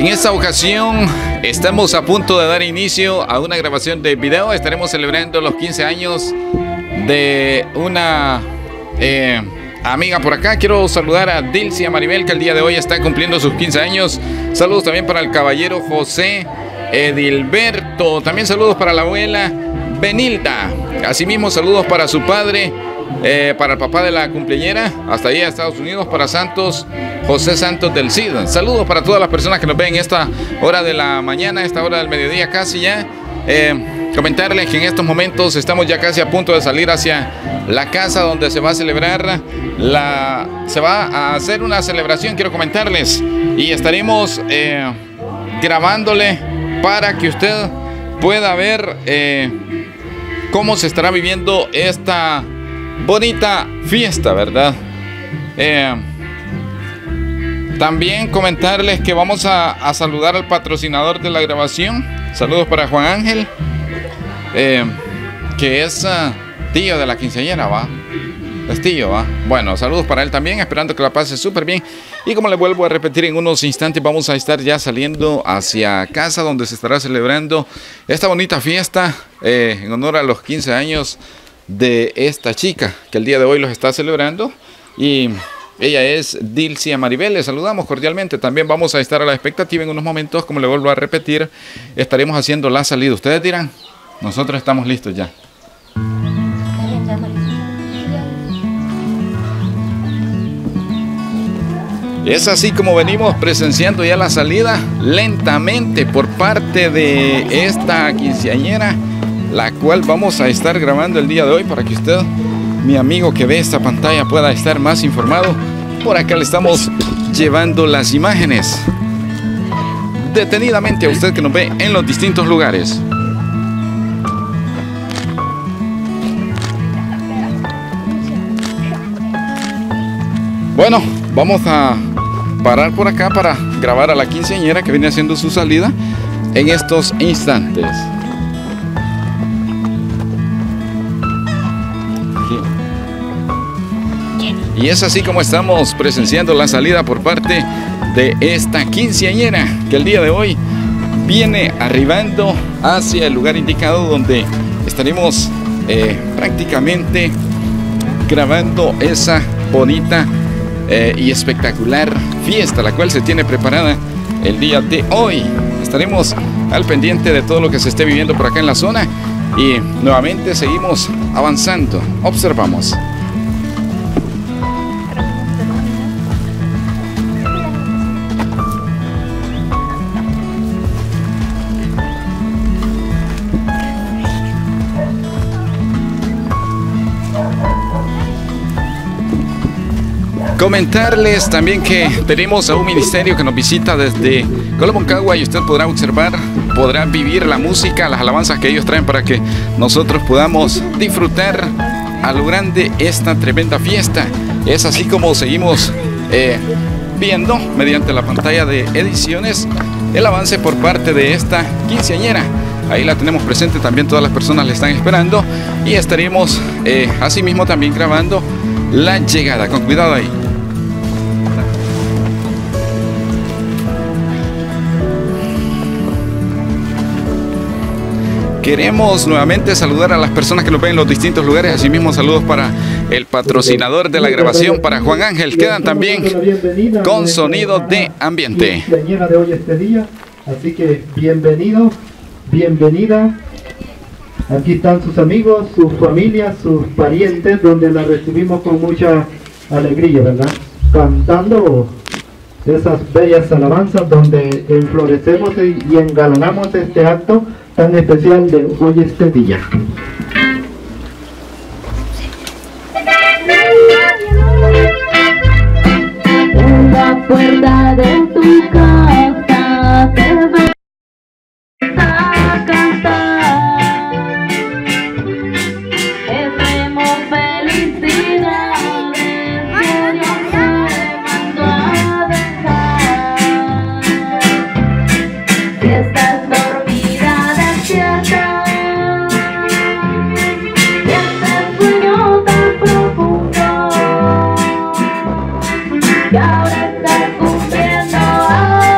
En esta ocasión estamos a punto de dar inicio a una grabación de video. Estaremos celebrando los 15 años de una amiga por acá. Quiero saludar a Dilcia Maribel, que el día de hoy está cumpliendo sus 15 años. Saludos también para el caballero José Edilberto. También saludos para la abuela Benilda. Asimismo, saludos para su padre, para el papá de la cumpleañera, hasta allá a Estados Unidos, para Santos, José Santos del CID. Saludos para todas las personas que nos ven esta hora de la mañana, esta hora del mediodía casi ya. Comentarles que en estos momentos estamos ya casi a punto de salir hacia la casa donde se va a celebrar, se va a hacer una celebración, quiero comentarles, y estaremos grabándole para que usted pueda ver cómo se estará viviendo esta bonita fiesta, ¿verdad? También comentarles que vamos a saludar al patrocinador de la grabación. Saludos para Juan Ángel, que es tío de la quinceañera, ¿va? Es tío, ¿va? Bueno, saludos para él también, esperando que la pase súper bien. Y como le vuelvo a repetir, en unos instantes vamos a estar ya saliendo hacia casa, donde se estará celebrando esta bonita fiesta en honor a los 15 años de esta chica que el día de hoy los está celebrando, y ella es Dilcia Maribel. Le saludamos cordialmente. También vamos a estar a la expectativa en unos momentos, como le vuelvo a repetir, estaremos haciendo la salida. Ustedes dirán, nosotros estamos listos ya. Es así como venimos presenciando ya la salida lentamente por parte de esta quinceañera, la cual vamos a estar grabando el día de hoy para que usted, mi amigo que ve esta pantalla, pueda estar más informado. Por acá le estamos llevando las imágenes detenidamente a usted que nos ve en los distintos lugares. Bueno, vamos a parar por acá para grabar a la quinceañera que viene haciendo su salida en estos instantes. Y es así como estamos presenciando la salida por parte de esta quinceañera que el día de hoy viene arribando hacia el lugar indicado, donde estaremos prácticamente grabando esa bonita y espectacular fiesta, la cual se tiene preparada el día de hoy. Estaremos al pendiente de todo lo que se esté viviendo por acá en la zona, y nuevamente seguimos avanzando. Observamos. Comentarles también que tenemos a un ministerio que nos visita desde Colomoncagua, y usted podrá observar, podrá vivir la música, las alabanzas que ellos traen para que nosotros podamos disfrutar a lo grande esta tremenda fiesta. Es así como seguimos viendo mediante la pantalla de ediciones el avance por parte de esta quinceañera. Ahí la tenemos presente, también todas las personas la están esperando, y estaremos asimismo también grabando la llegada. Con cuidado ahí. Queremos nuevamente saludar a las personas que nos ven en los distintos lugares. Asimismo, saludos para el patrocinador de la grabación, para Juan Ángel. Quedan también con sonido de ambiente. De hoy este día, así que bienvenido, bienvenida. Aquí están sus amigos, sus familias, sus parientes, donde la recibimos con mucha alegría, ¿verdad? Cantando esas bellas alabanzas, donde enflorecemos y engalanamos este acto tan especial de hoy este día. En la puerta de tu casa te ves a cantar. Hacemos felicidades que Dios te mandó a dejar. Si estás dormida, despierta. Y este sueño tan profundo que ahora estás cumpliendo.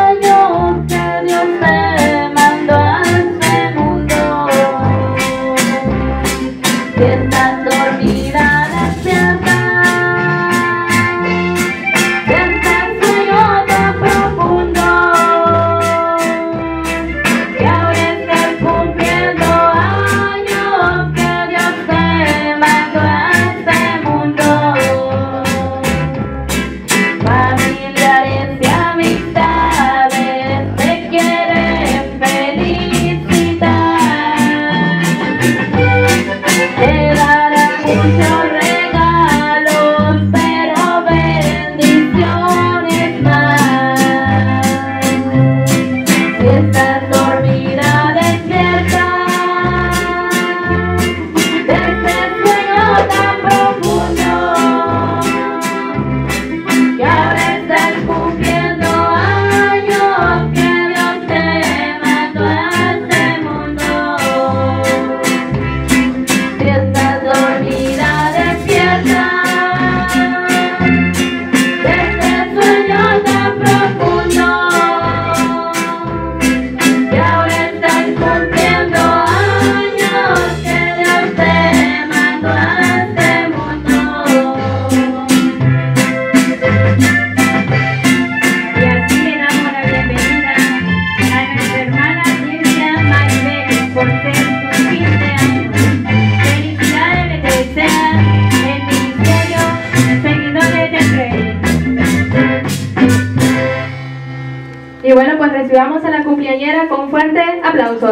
Recibamos a la cumpleañera con un fuerte aplauso.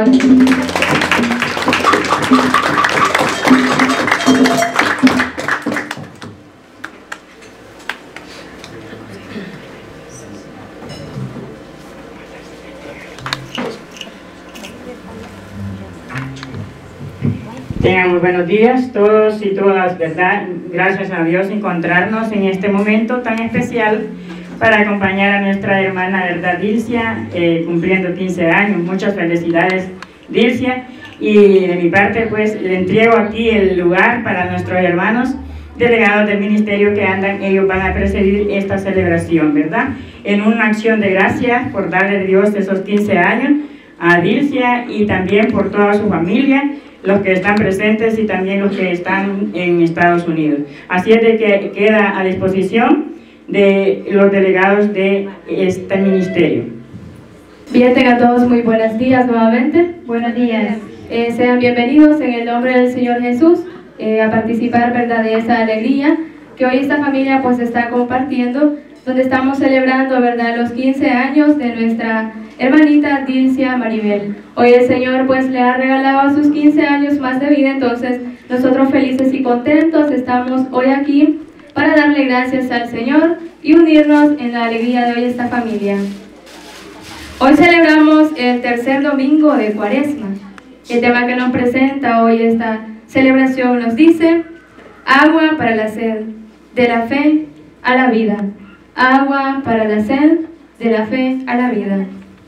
Tengan muy buenos días todos y todas, ¿verdad? Gracias a Dios encontrarnos en este momento tan especial para acompañar a nuestra hermana, ¿verdad? Dilcia, cumpliendo 15 años. Muchas felicidades, Dilcia. Y de mi parte, pues, le entrego aquí el lugar para nuestros hermanos delegados del ministerio que andan. Ellos van a presidir esta celebración, ¿verdad? En una acción de gracias por darle a Dios esos 15 años a Dilcia y también por toda su familia, los que están presentes y también los que están en Estados Unidos. Así es de que queda a disposición de los delegados de este ministerio. Bien, tengan todos muy buenos días nuevamente. Buenos días. Sean bienvenidos en el nombre del Señor Jesús a participar, ¿verdad?, de esa alegría que hoy esta familia pues está compartiendo, donde estamos celebrando, ¿verdad?, los 15 años de nuestra hermanita Dilcia Maribel. Hoy el Señor pues le ha regalado sus 15 años más de vida, entonces nosotros felices y contentos estamos hoy aquí para darle gracias al Señor y unirnos en la alegría de hoy esta familia. Hoy celebramos el tercer domingo de Cuaresma. El tema que nos presenta hoy esta celebración nos dice: agua para la sed, de la fe a la vida. Agua para la sed, de la fe a la vida.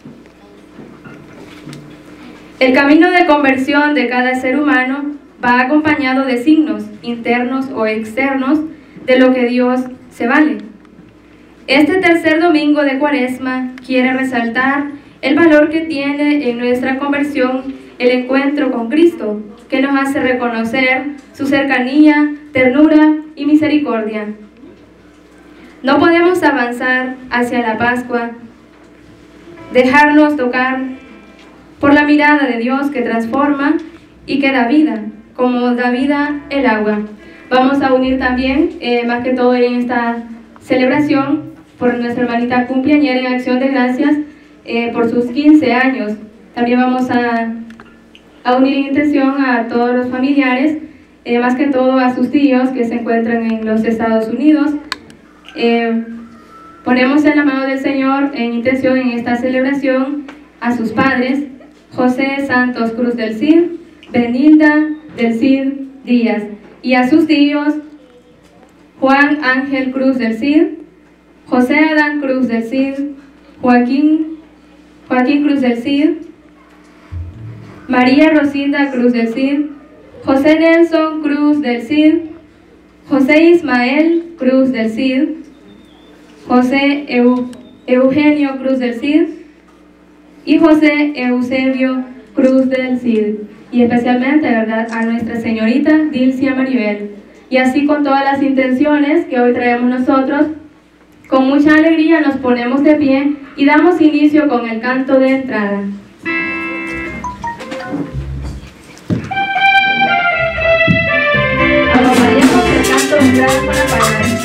El camino de conversión de cada ser humano va acompañado de signos internos o externos de lo que Dios se vale. Este tercer domingo de Cuaresma quiere resaltar el valor que tiene en nuestra conversión el encuentro con Cristo, que nos hace reconocer su cercanía, ternura y misericordia. No podemos avanzar hacia la Pascua, dejarnos tocar por la mirada de Dios que transforma y que da vida, como da vida el agua. Vamos a unir también, más que todo en esta celebración, por nuestra hermanita cumpleañera en acción de gracias por sus 15 años. También vamos a unir en intención a todos los familiares, más que todo a sus tíos que se encuentran en los Estados Unidos. Ponemos en la mano del Señor en intención en esta celebración a sus padres, José Santos Cruz del Cid, Benilda del Cid Díaz, y a sus tíos, Juan Ángel Cruz del Cid, José Adán Cruz del Cid, Joaquín Cruz del Cid, María Rosinda Cruz del Cid, José Nelson Cruz del Cid, José Ismael Cruz del Cid, José Eugenio Cruz del Cid y José Eusebio Cruz del Cid, y especialmente, ¿verdad?, a nuestra señorita Dilcia Maribel. Y así con todas las intenciones que hoy traemos nosotros, con mucha alegría nos ponemos de pie y damos inicio con el canto de entrada. Acompañemos el canto de entrada con la palabra.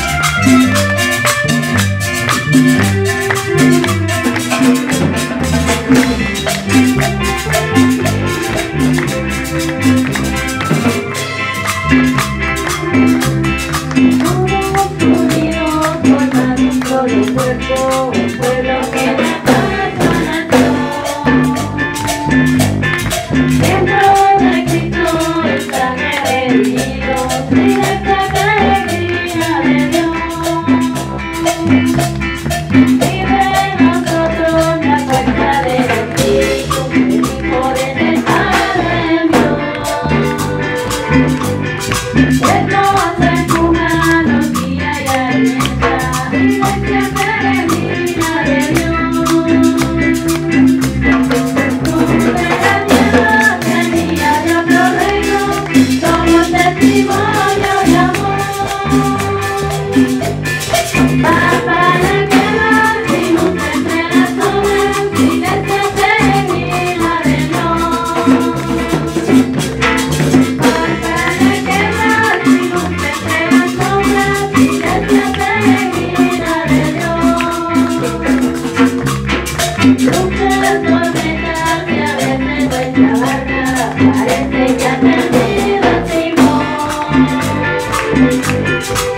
Cuerpo, un pueblo que la paz dentro de Cristo están heridos, y esta alegría.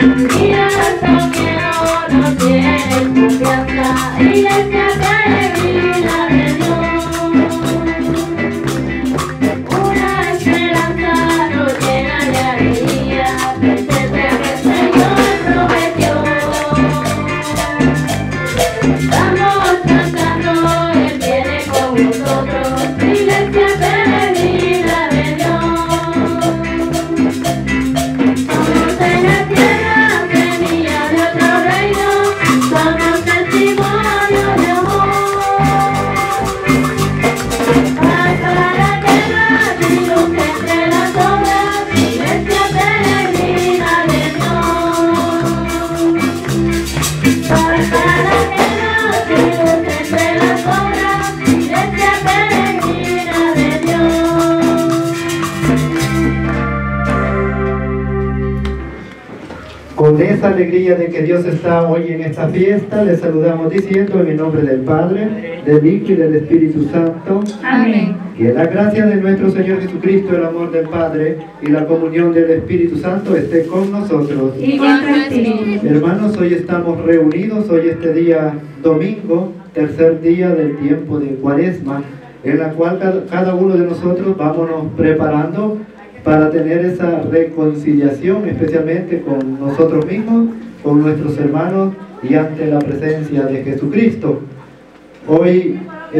Con esa alegría de que Dios está hoy en esta fiesta, le saludamos diciendo en el nombre del Padre, del Hijo y del Espíritu Santo. Amén. Que la gracia de nuestro Señor Jesucristo, el amor del Padre y la comunión del Espíritu Santo esté con nosotros. Y con tu espíritu. Hermanos, hoy estamos reunidos, hoy este día domingo, tercer día del tiempo de Cuaresma, en la cual cada uno de nosotros vámonos preparando para tener esa reconciliación, especialmente con nosotros mismos, con nuestros hermanos y ante la presencia de Jesucristo. Hoy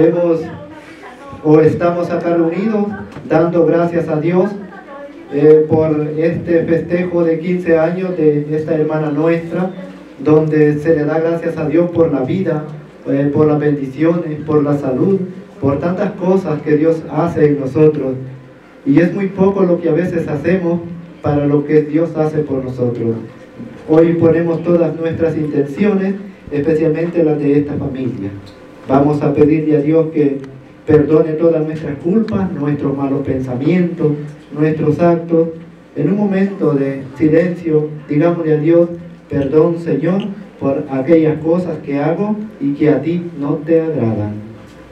estamos acá reunidos dando gracias a Dios por este festejo de 15 años de esta hermana nuestra, donde se le da gracias a Dios por la vida, por las bendiciones, por la salud, por tantas cosas que Dios hace en nosotros. Y es muy poco lo que a veces hacemos para lo que Dios hace por nosotros. Hoy ponemos todas nuestras intenciones, especialmente las de esta familia. Vamos a pedirle a Dios que perdone todas nuestras culpas, nuestros malos pensamientos, nuestros actos. En un momento de silencio, digámosle a Dios, perdón Señor, por aquellas cosas que hago y que a ti no te agradan.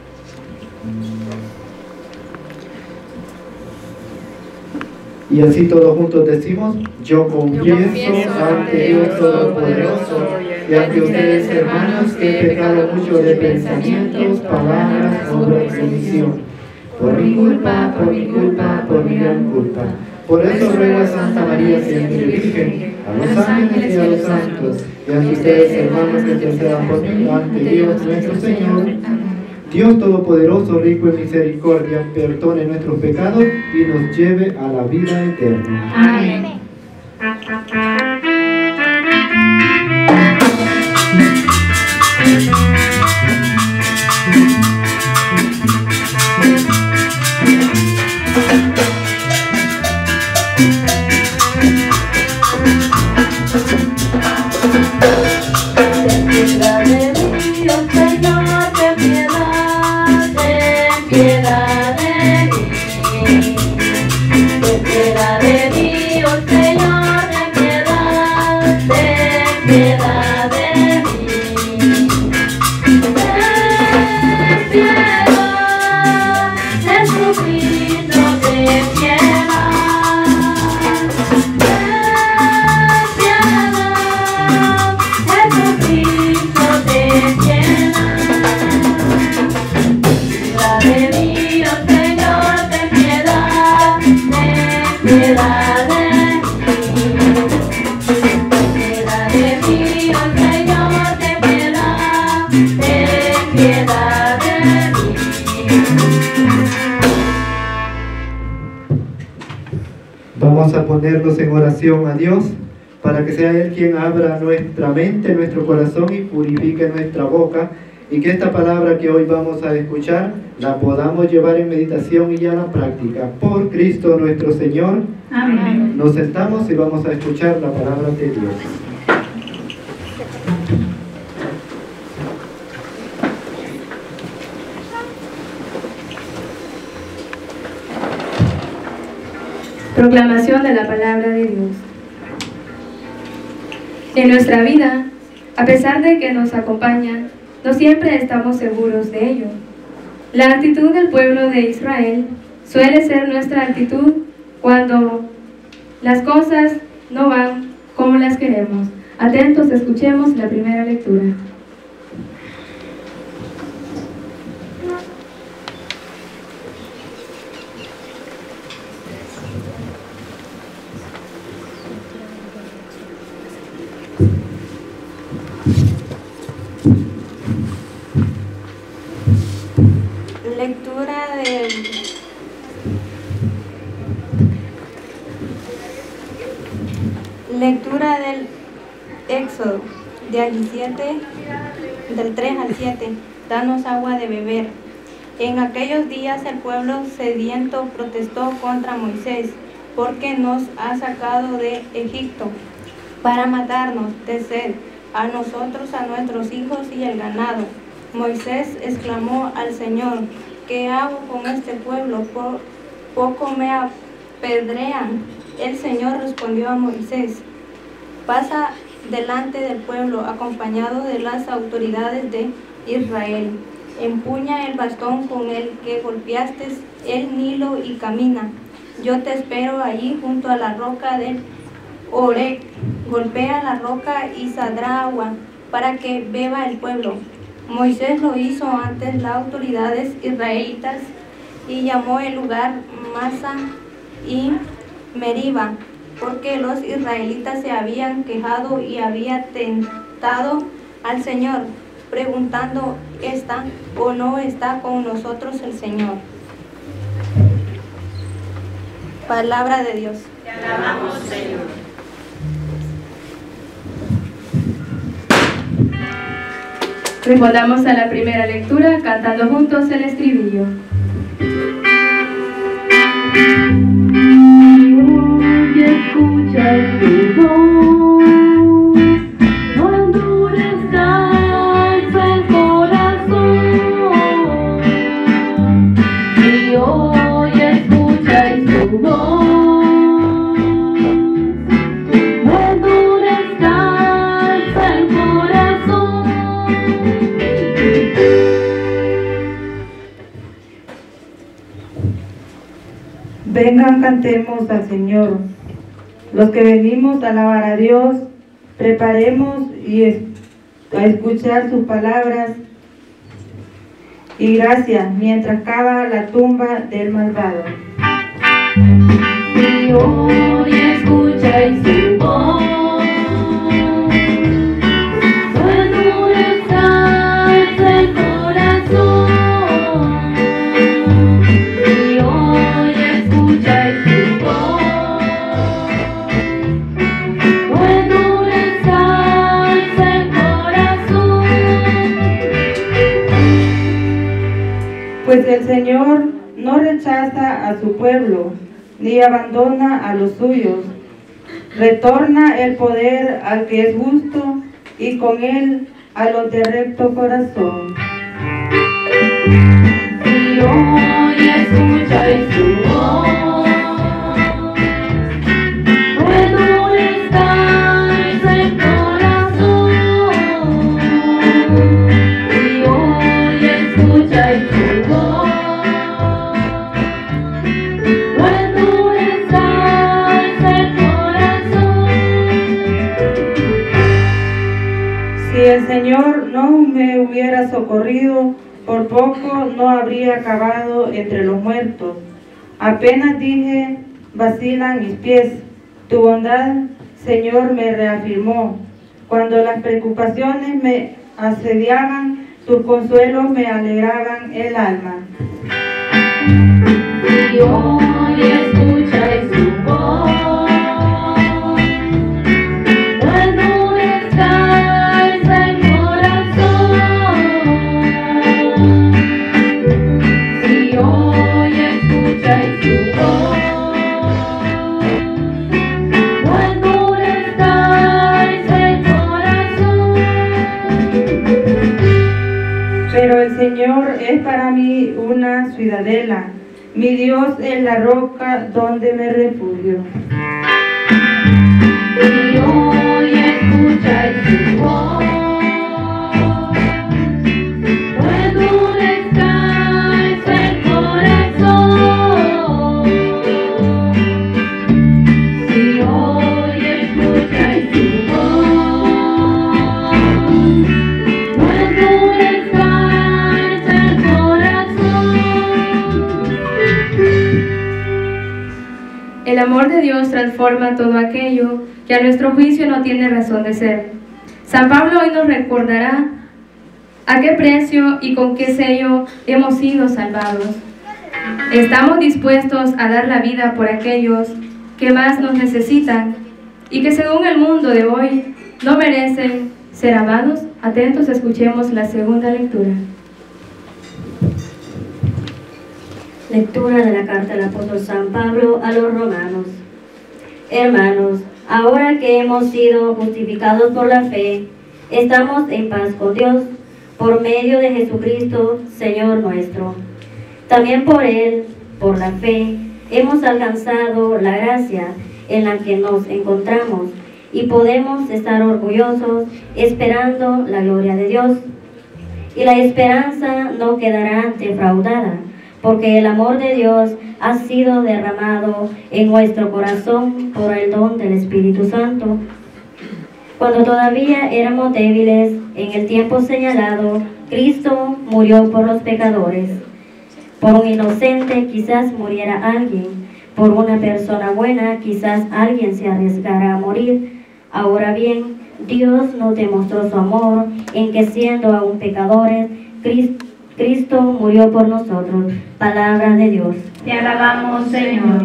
Y así todos juntos decimos, yo confieso ante Dios Todopoderoso y ante ustedes, hermanos, que he pecado mucho de pensamientos, palabras, obras y omisión. Por mi culpa, por mi gran culpa. Por eso ruego a Santa María siempre Virgen, a los ángeles y a los santos, y ante ustedes, hermanos, que intercedan por mí ante Dios nuestro Señor. Dios Todopoderoso, rico en misericordia, perdone nuestros pecados y nos lleve a la vida eterna. Amén. Vamos a ponernos en oración a Dios para que sea Él quien abra nuestra mente, nuestro corazón y purifique nuestra boca, y que esta palabra que hoy vamos a escuchar la podamos llevar en meditación y a la práctica. Por Cristo nuestro Señor. Amén. Nos sentamos y vamos a escuchar la palabra de Dios. Proclamación de la palabra de Dios. En nuestra vida, a pesar de que nos acompaña, no siempre estamos seguros de ello. La actitud del pueblo de Israel suele ser nuestra actitud cuando las cosas no van como las queremos. Atentos, escuchemos la primera lectura. Lectura del Éxodo, del 3 al 7. Danos agua de beber. En aquellos días el pueblo sediento protestó contra Moisés, porque nos ha sacado de Egipto para matarnos de sed, a nosotros, a nuestros hijos y el ganado. Moisés exclamó al Señor: ¿qué hago con este pueblo? Por poco me apedrean. El Señor respondió a Moisés: pasa delante del pueblo acompañado de las autoridades de Israel. Empuña el bastón con el que golpeaste el Nilo y camina. Yo te espero allí junto a la roca del Oreb. Golpea la roca y saldrá agua para que beba el pueblo. Moisés lo hizo ante las autoridades israelitas y llamó el lugar Masa y Meriba, porque los israelitas se habían quejado y habían tentado al Señor, preguntando: ¿está o no está con nosotros el Señor? Palabra de Dios. Te alabamos, Señor. Respondamos a la primera lectura cantando juntos el estribillo. Y escucha tu voz, no endurezcas el corazón. Y hoy escucháis su voz, no endurezcas el corazón. Vengan, cantemos al Señor. Los que venimos a alabar a Dios, preparemos a escuchar sus palabras y gracias mientras cava la tumba del malvado. Y hoy escucháis su voz, no endurezcáis el corazón. Y hoy escucháis su voz, no endurezcáis el corazón. Pues el Señor no rechaza a su pueblo, ni abandona a los suyos. Retorna el poder al que es justo, y con él a los de recto corazón. Y hoy escucháis su voz, no endurezcáis el corazón. Y hoy escucháis su voz, no endurezcáis el corazón. Si el Señor no me hubiera socorrido, por poco no habría acabado entre los muertos. Apenas dije, vacilan mis pies. Tu bondad, Señor, me reafirmó. Cuando las preocupaciones me asediaban, tus consuelos me alegraban el alma. Y hoy escucháis su voz, no endurezcáis el corazón. Y hoy escucháis su voz, no endurezcáis el corazón. Pero el Señor es para mí una ciudadela, mi Dios es la roca donde me refugio. Y hoy escucháis su voz, no endurezcáis el corazón. Si hoy escucháis su amor de Dios transforma todo aquello que a nuestro juicio no tiene razón de ser. San Pablo hoy nos recordará a qué precio y con qué sello hemos sido salvados. Estamos dispuestos a dar la vida por aquellos que más nos necesitan y que según el mundo de hoy no merecen ser amados. Atentos, escuchemos la segunda lectura. Lectura de la carta del apóstol San Pablo a los romanos. Hermanos, ahora que hemos sido justificados por la fe, estamos en paz con Dios, por medio de Jesucristo, Señor nuestro. También por Él, por la fe, hemos alcanzado la gracia en la que nos encontramos y podemos estar orgullosos esperando la gloria de Dios. Y la esperanza no quedará defraudada, porque el amor de Dios ha sido derramado en nuestro corazón por el don del Espíritu Santo. Cuando todavía éramos débiles, en el tiempo señalado, Cristo murió por los pecadores. Por un inocente quizás muriera alguien, por una persona buena quizás alguien se arriesgara a morir. Ahora bien, Dios nos demostró su amor en que siendo aún pecadores, Cristo murió por nosotros. Palabra de Dios. Te alabamos, Señor.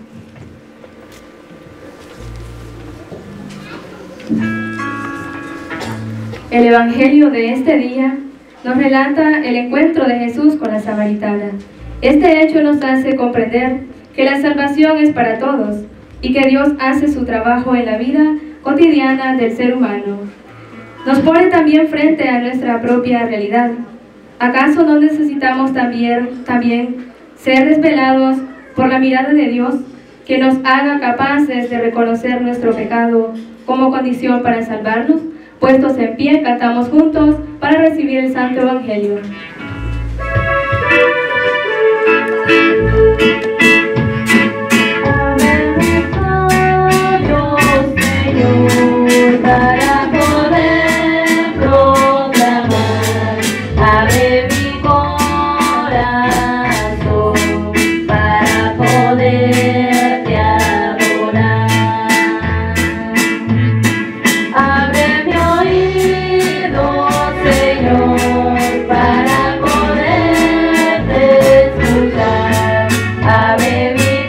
El Evangelio de este día nos relata el encuentro de Jesús con la samaritana. Este hecho nos hace comprender que la salvación es para todos y que Dios hace su trabajo en la vida cotidiana del ser humano. Nos pone también frente a nuestra propia realidad. ¿Acaso no necesitamos también ser desvelados por la mirada de Dios que nos haga capaces de reconocer nuestro pecado como condición para salvarnos? Puestos en pie, cantamos juntos para recibir el Santo Evangelio. Señor, para poder proclamar, abre mi corazón para poderte adorar. Abre mi oído, Señor, para poderte escuchar. Abre mi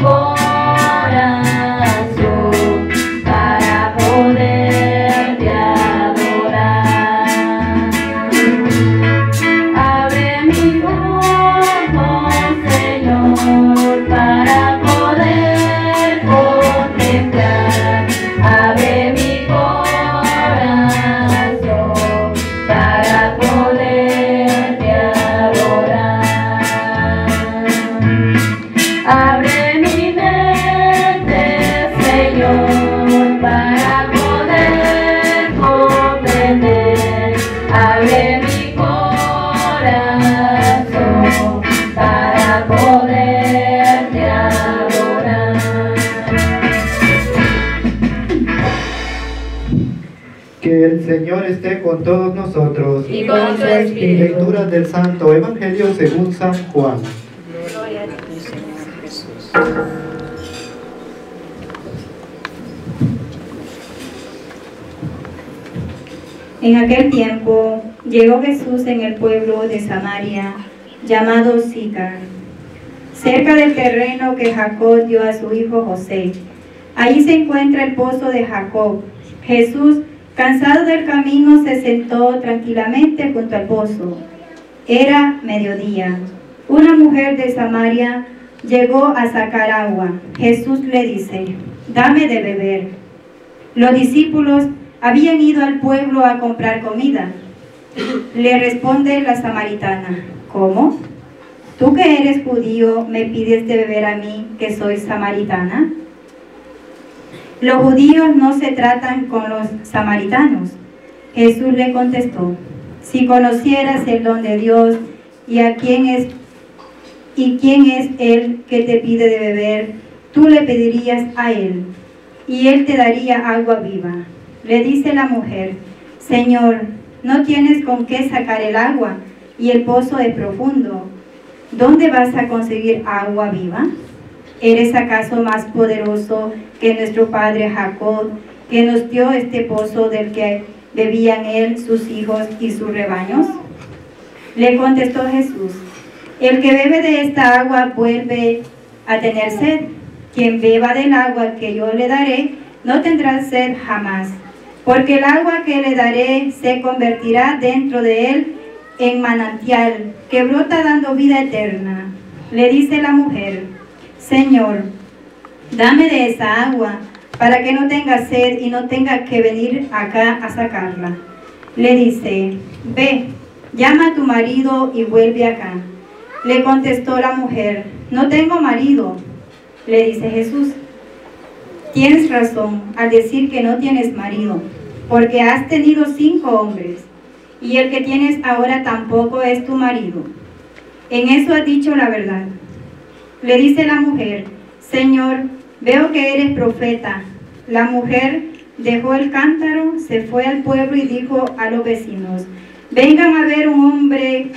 corazón para poderte adorar. Abre mis ojos, Señor, para poder contemplar. Abre mi corazón para poderte adorar. Abre mi mente, Señor, para poder comprender. Abre mi corazón para poderte adorar. Que el Señor esté con todos nosotros. Y con su espíritu. Lectura del Santo Evangelio según San Juan. En aquel tiempo llegó Jesús en el pueblo de Samaria, llamado Sicar, cerca del terreno que Jacob dio a su hijo José. Allí se encuentra el pozo de Jacob. Jesús, cansado del camino, se sentó tranquilamente junto al pozo. Era mediodía. Una mujer de Samaria llegó a sacar agua. Jesús le dice: «Dame de beber». Los discípulos habían ido al pueblo a comprar comida. Le responde la samaritana: «¿Cómo? ¿Tú que eres judío me pides de beber a mí, que soy samaritana?» Los judíos no se tratan con los samaritanos. Jesús le contestó: «Si conocieras el don de Dios y quién es Él que te pide de beber, tú le pedirías a Él, y Él te daría agua viva». Le dice la mujer: «Señor, no tienes con qué sacar el agua, y el pozo es profundo. ¿Dónde vas a conseguir agua viva?». ¿Eres acaso más poderoso que nuestro padre Jacob, que nos dio este pozo del que bebían él, sus hijos y sus rebaños? Le contestó Jesús: el que bebe de esta agua vuelve a tener sed. Quien beba del agua que yo le daré no tendrá sed jamás, porque el agua que le daré se convertirá dentro de él en manantial que brota dando vida eterna. Le dice la mujer: Señor, dame de esa agua para que no tenga sed y no tenga que venir acá a sacarla. Le dice: ve, llama a tu marido y vuelve acá. Le contestó la mujer: no tengo marido. Le dice Jesús: tienes razón al decir que no tienes marido, porque has tenido 5 hombres, y el que tienes ahora tampoco es tu marido. En eso has dicho la verdad. Le dice la mujer: Señor, veo que eres profeta. La mujer dejó el cántaro, se fue al pueblo y dijo a los vecinos: vengan a ver un hombre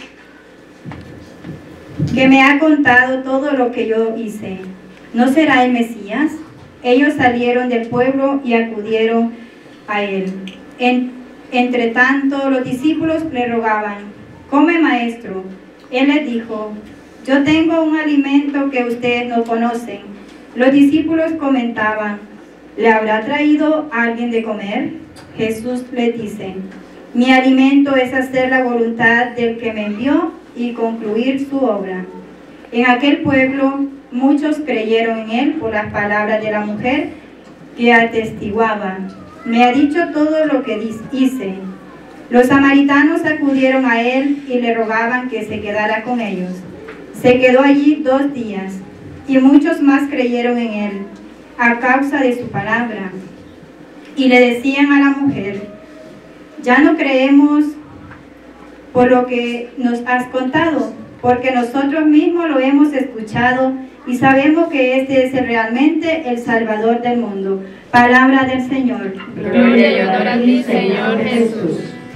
que me ha contado todo lo que yo hice. ¿No será el Mesías? Ellos salieron del pueblo y acudieron a él. Entre tanto, los discípulos le rogaban: come, maestro. Él les dijo: yo tengo un alimento que ustedes no conocen. Los discípulos comentaban: ¿le habrá traído alguien de comer? Jesús les dice: mi alimento es hacer la voluntad del que me envió y concluir su obra. En aquel pueblo muchos creyeron en él por las palabras de la mujer que atestiguaba: me ha dicho todo lo que hice. Los samaritanos acudieron a él y le rogaban que se quedara con ellos. Se quedó allí 2 días, y muchos más creyeron en él a causa de su palabra. Y le decían a la mujer: ya no creemos por lo que nos has contado, porque nosotros mismos lo hemos escuchado y sabemos que este es realmente el Salvador del mundo. Palabra del Señor. Gloria y honor a ti, Señor Jesús.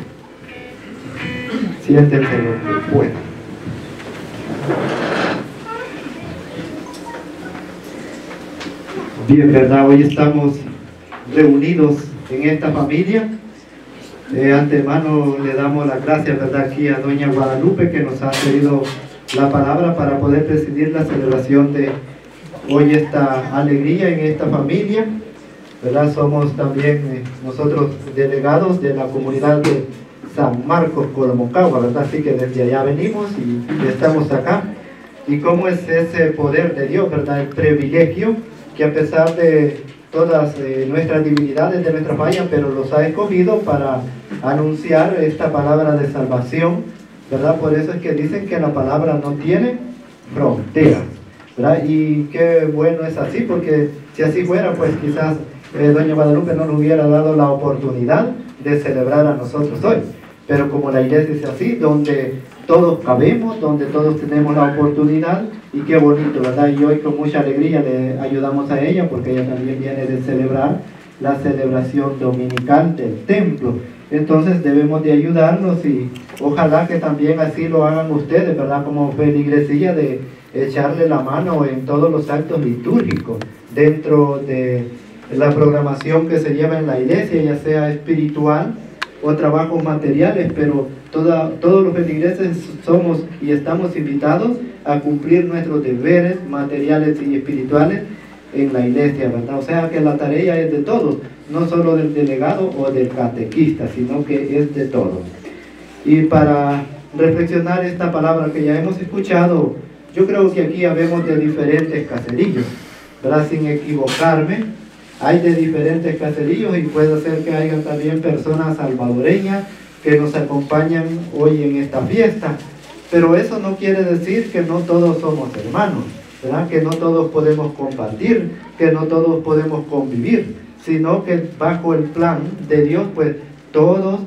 Siéntese lo que pueda. Bien, ¿verdad? Hoy estamos reunidos en esta familia. De antemano le damos las gracias, ¿verdad?, aquí a doña Guadalupe, que nos ha cedido la palabra para poder presidir la celebración de hoy, esta alegría en esta familia, ¿verdad? Somos también nosotros delegados de la comunidad de San Marcos, Colomocagua, ¿verdad? Así que desde allá venimos y estamos acá. Y cómo es ese poder de Dios, ¿verdad? El privilegio que, a pesar de todas nuestras divinidades, de nuestra falla, pero los ha escogido para anunciar esta palabra de salvación, ¿verdad? Por eso es que dicen que la palabra no tiene fronteras, ¿verdad? Y qué bueno es así, porque si así fuera, pues quizás doña Guadalupe no nos hubiera dado la oportunidad de celebrar a nosotros hoy. Pero como la iglesia es así, donde todos cabemos, donde todos tenemos la oportunidad, y qué bonito, ¿verdad? Y hoy con mucha alegría le ayudamos a ella, porque ella también viene de celebrar la celebración dominical del templo. Entonces debemos de ayudarnos, y ojalá que también así lo hagan ustedes, ¿verdad? Como feligresía, de echarle la mano en todos los actos litúrgicos, dentro de la programación que se lleva en la iglesia, ya sea espiritual o trabajos materiales, pero todos los feligreses somos y estamos invitados a cumplir nuestros deberes materiales y espirituales en la iglesia, ¿verdad? O sea que la tarea es de todos, no solo del delegado o del catequista, sino que es de todos. Y para reflexionar esta palabra que ya hemos escuchado, yo creo que aquí habemos de diferentes caserillos, ¿verdad? Sin equivocarme, hay de diferentes caserillos, y puede ser que hayan también personas salvadoreñas que nos acompañan hoy en esta fiesta, pero eso no quiere decir que no todos somos hermanos, ¿verdad? Que no todos podemos compartir, que no todos podemos convivir, sino que bajo el plan de Dios, pues todos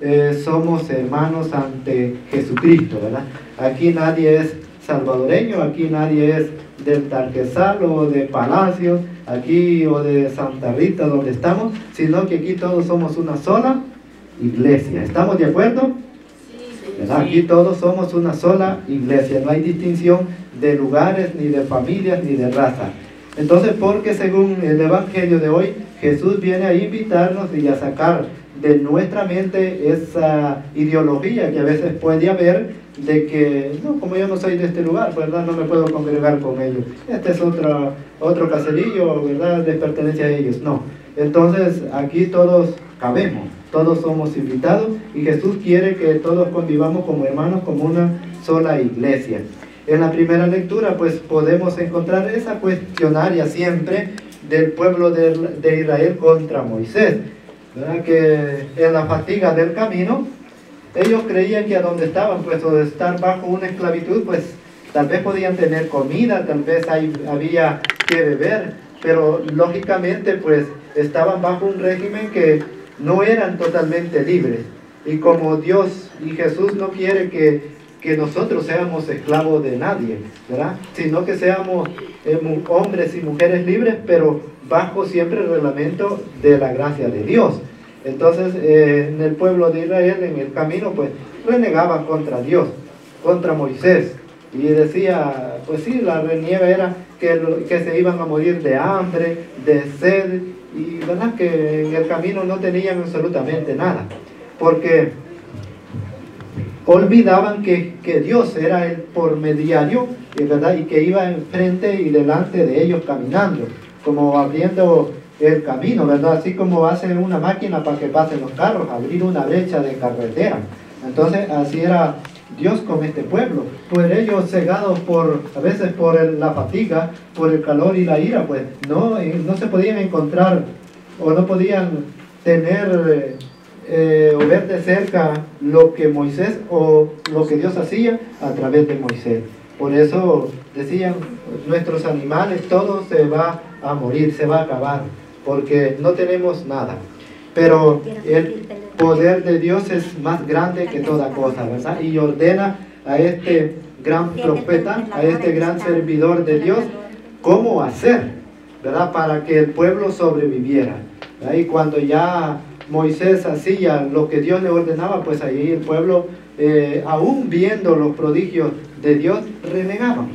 somos hermanos ante Jesucristo, ¿verdad? Aquí nadie es salvadoreño, aquí nadie es del Tarquesal o de Palacios, aquí o de Santa Rita, donde estamos, sino que aquí todos somos una sola iglesia. ¿Estamos de acuerdo? Sí. Aquí todos somos una sola iglesia, no hay distinción de lugares, ni de familias, ni de raza. Entonces, porque según el Evangelio de hoy, Jesús viene a invitarnos y a sacar de nuestra mente esa ideología que a veces puede haber de que, no, como yo no soy de este lugar, ¿verdad? No me puedo congregar con ellos. Este es otro caserillo, ¿verdad? Les pertenece a ellos. No. Entonces, aquí todos cabemos, todos somos invitados y Jesús quiere que todos convivamos como hermanos, como una sola iglesia. En la primera lectura, pues, podemos encontrar esa cuestionaria siempre del pueblo de Israel contra Moisés, ¿verdad? Que en la fatiga del camino, ellos creían que a donde estaban, pues, o de estar bajo una esclavitud, pues, tal vez podían tener comida, tal vez había que beber, pero lógicamente, pues, estaban bajo un régimen que no eran totalmente libres. Y como Dios y Jesús no quiere que nosotros seamos esclavos de nadie, ¿verdad? Sino que seamos hombres y mujeres libres, pero bajo siempre el reglamento de la gracia de Dios. Entonces, en el pueblo de Israel, en el camino, pues, renegaban contra Dios, contra Moisés. Y decía, pues sí, la reniega era que se iban a morir de hambre, de sed, y verdad que en el camino no tenían absolutamente nada. Porque olvidaban que Dios era el pormediario, ¿verdad? Y que iba enfrente y delante de ellos caminando, como abriendo el camino, ¿verdad? Así como hace una máquina para que pasen los carros, abrir una brecha de carretera. Entonces, así era Dios con este pueblo. Pues ellos cegados a veces por la fatiga, por el calor y la ira, pues no se podían encontrar o no podían tener o ver de cerca lo que Moisés o lo que Dios hacía a través de Moisés. Por eso decían, nuestros animales, todo se va a morir, se va a acabar, porque no tenemos nada. Pero el poder de Dios es más grande que toda cosa, ¿verdad? Y ordena a este gran profeta, a este gran servidor de Dios, cómo hacer, ¿verdad? Para que el pueblo sobreviviera, ¿verdad? Y cuando ya Moisés hacía lo que Dios le ordenaba, pues ahí el pueblo, aún viendo los prodigios de Dios, renegaba.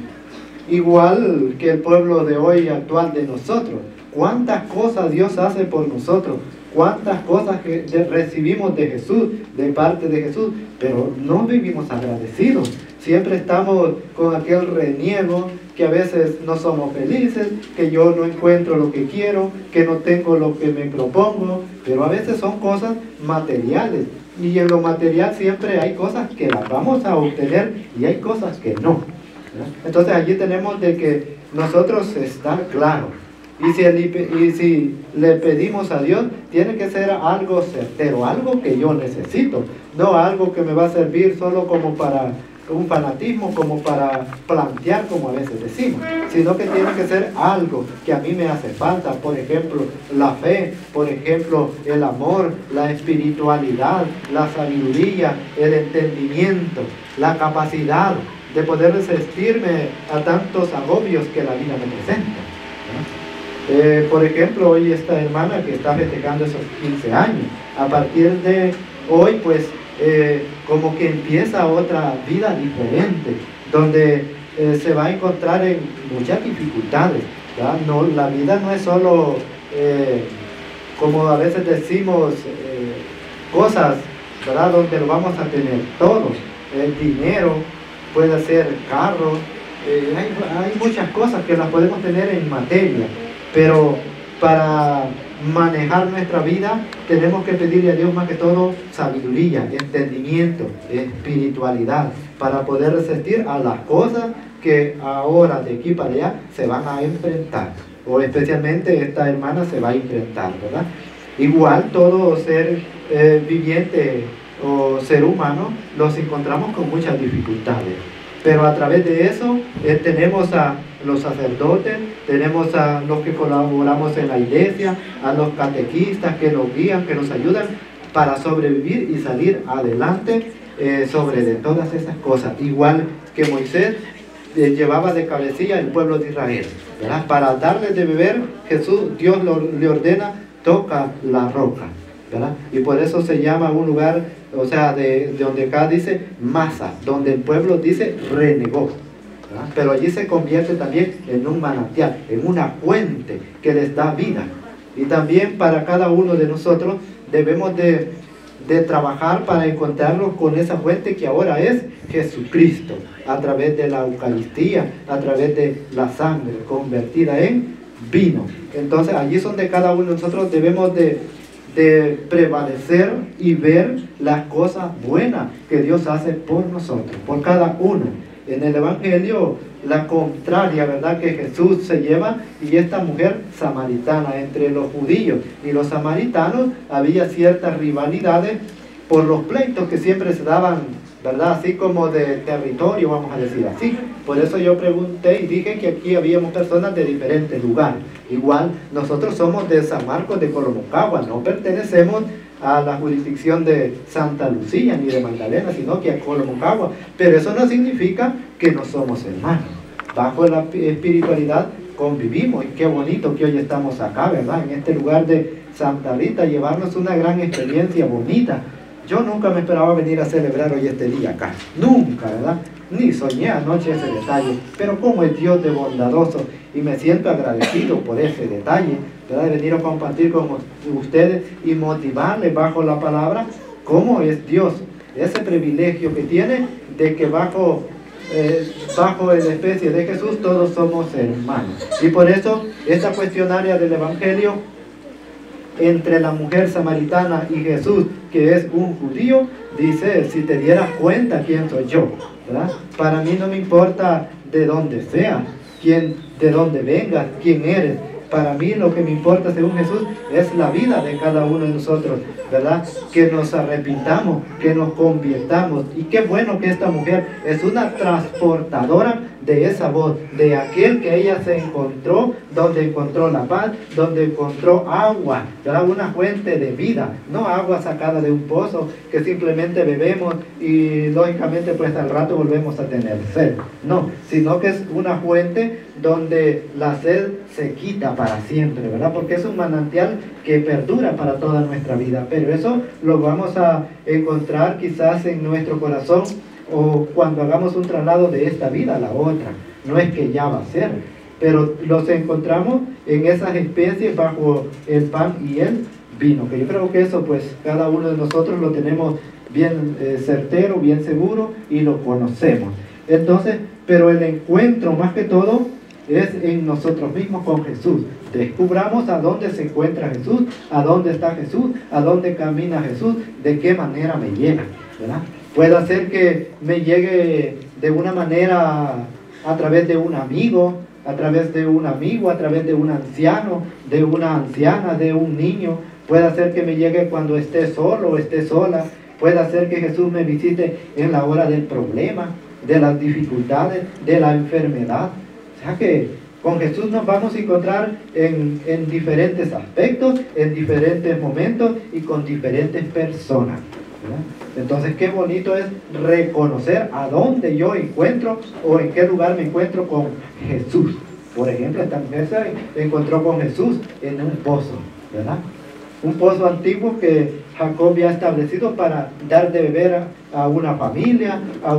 Igual que el pueblo de hoy actual de nosotros. Cuántas cosas Dios hace por nosotros, cuántas cosas que recibimos de Jesús, de parte de Jesús, pero no vivimos agradecidos. Siempre estamos con aquel reniego, que a veces no somos felices, que yo no encuentro lo que quiero, que no tengo lo que me propongo, pero a veces son cosas materiales. Y en lo material siempre hay cosas que las vamos a obtener y hay cosas que no, ¿verdad? Entonces allí tenemos de que nosotros estar claros. Y si le pedimos a Dios, tiene que ser algo certero, algo que yo necesito, no algo que me va a servir solo como para un fanatismo, como para plantear, como a veces decimos, sino que tiene que ser algo que a mí me hace falta. Por ejemplo, la fe, por ejemplo, el amor, la espiritualidad, la sabiduría, el entendimiento, la capacidad de poder resistirme a tantos agobios que la vida me presenta, ¿no? Por ejemplo, hoy esta hermana que está festejando esos 15 años, a partir de hoy, pues, como que empieza otra vida diferente, donde se va a encontrar en muchas dificultades, ¿verdad? No, la vida no es solo, como a veces decimos, cosas, ¿verdad? Donde lo vamos a tener todos, el dinero, puede ser carro, hay muchas cosas que las podemos tener en materia, pero para manejar nuestra vida tenemos que pedirle a Dios más que todo sabiduría, entendimiento, espiritualidad, para poder resistir a las cosas que ahora de aquí para allá se van a enfrentar, o especialmente esta hermana se va a enfrentar, ¿verdad? Igual todo ser viviente o ser humano los encontramos con muchas dificultades, pero a través de eso tenemos a los sacerdotes, tenemos a los que colaboramos en la iglesia, a los catequistas que nos guían, que nos ayudan para sobrevivir y salir adelante sobre de todas esas cosas. Igual que Moisés llevaba de cabecilla el pueblo de Israel, ¿verdad? Para darles de beber, Dios le ordena, toca la roca, ¿verdad? Y por eso se llama un lugar, o sea, de donde acá dice Masa, donde el pueblo dice renegó, ¿verdad? Pero allí se convierte también en un manantial, en una fuente que les da vida. Y también para cada uno de nosotros debemos de trabajar para encontrarnos con esa fuente que ahora es Jesucristo, a través de la Eucaristía, a través de la sangre convertida en vino. Entonces allí es donde cada uno de nosotros debemos de prevalecer y ver las cosas buenas que Dios hace por nosotros, por cada uno. En el Evangelio, la contraria, ¿verdad?, que Jesús se lleva, y esta mujer samaritana. Entre los judíos y los samaritanos había ciertas rivalidades por los pleitos que siempre se daban, ¿verdad?, así como de territorio, vamos a decir así. Por eso yo pregunté y dije que aquí habíamos personas de diferentes lugares. Igual, nosotros somos de San Marcos de Colomocagua, no pertenecemos a la jurisdicción de Santa Lucía ni de Magdalena, sino que a Colomocagua. Pero eso no significa que no somos hermanos. Bajo la espiritualidad convivimos, y qué bonito que hoy estamos acá, ¿verdad?, en este lugar de Santa Rita, llevarnos una gran experiencia bonita. Yo nunca me esperaba venir a celebrar hoy este día acá, nunca, ¿verdad? Ni soñé anoche ese detalle, pero como es Dios de bondadoso, y me siento agradecido por ese detalle, ¿verdad?, de venir a compartir con ustedes y motivarles bajo la palabra cómo es Dios, ese privilegio que tiene de que bajo la especie de Jesús todos somos hermanos. Y por eso esta cuestionaria del Evangelio entre la mujer samaritana y Jesús, que es un judío, dice: si te dieras cuenta quién soy yo, ¿verdad? Para mí no me importa de dónde sea, de dónde vengas, quién eres. Para mí lo que me importa, según Jesús, es la vida de cada uno de nosotros, ¿verdad? Que nos arrepintamos, que nos convirtamos. Y qué bueno que esta mujer es una transportadora de esa voz, de aquel que ella se encontró, donde encontró la paz, donde encontró agua, ¿verdad? Una fuente de vida, no agua sacada de un pozo que simplemente bebemos y lógicamente pues al rato volvemos a tener sed. No, sino que es una fuente donde la sed se quita para siempre, ¿verdad? Porque es un manantial que perdura para toda nuestra vida. Pero eso lo vamos a encontrar quizás en nuestro corazón, o cuando hagamos un traslado de esta vida a la otra. No es que ya va a ser, pero los encontramos en esas especies bajo el pan y el vino, que yo creo que eso pues cada uno de nosotros lo tenemos bien certero, bien seguro, y lo conocemos. Entonces, pero el encuentro más que todo es en nosotros mismos con Jesús. Descubramos a dónde se encuentra Jesús, a dónde está Jesús, a dónde camina Jesús, de qué manera me llega, ¿verdad? Puede ser que me llegue de una manera a través de un amigo, a través de un anciano, de una anciana, de un niño. Puede ser que me llegue cuando esté solo o esté sola. Puede ser que Jesús me visite en la hora del problema, de las dificultades, de la enfermedad. O sea que con Jesús nos vamos a encontrar en diferentes aspectos, en diferentes momentos y con diferentes personas, ¿verdad? Entonces qué bonito es reconocer a dónde yo encuentro o en qué lugar me encuentro con Jesús. Por ejemplo, esta mujer se encontró con Jesús en un pozo, ¿verdad? Un pozo antiguo que Jacob había establecido para dar de beber a una familia, a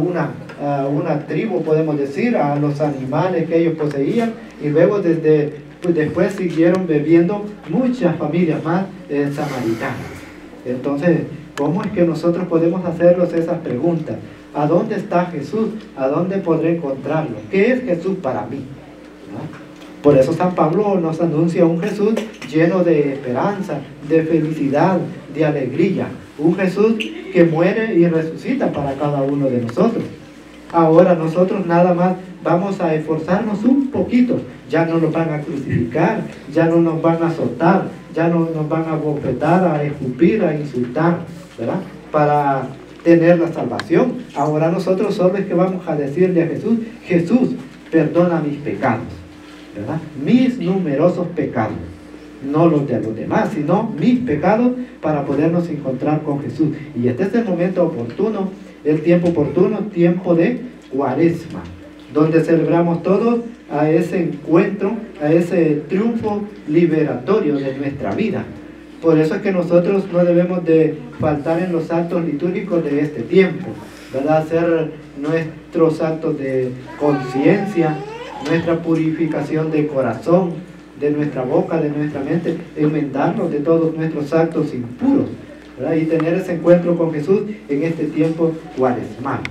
una tribu, podemos decir, a los animales que ellos poseían, y luego después siguieron bebiendo muchas familias más samaritanas. Entonces, ¿cómo es que nosotros podemos hacernos esas preguntas? ¿A dónde está Jesús? ¿A dónde podré encontrarlo? ¿Qué es Jesús para mí? ¿No? Por eso San Pablo nos anuncia un Jesús lleno de esperanza, de felicidad, de alegría. Un Jesús que muere y resucita para cada uno de nosotros. Ahora nosotros nada más vamos a esforzarnos un poquito. Ya no nos van a crucificar, ya no nos van a azotar, ya no nos van a bofetar, a escupir, a insultar, ¿verdad? Para tener la salvación. Ahora nosotros solo es que vamos a decirle a Jesús: Jesús, perdona mis pecados, ¿verdad? Mis numerosos pecados, no los de los demás, sino mis pecados, para podernos encontrar con Jesús. Y este es el momento oportuno, el tiempo oportuno, tiempo de Cuaresma, donde celebramos todos a ese encuentro, a ese triunfo liberatorio de nuestra vida. Por eso es que nosotros no debemos de faltar en los actos litúrgicos de este tiempo. ¿verdad? Hacer nuestros actos de conciencia, nuestra purificación de corazón, de nuestra boca, de nuestra mente, enmendarnos de todos nuestros actos impuros, ¿verdad? Y tener ese encuentro con Jesús en este tiempo cuaresmal.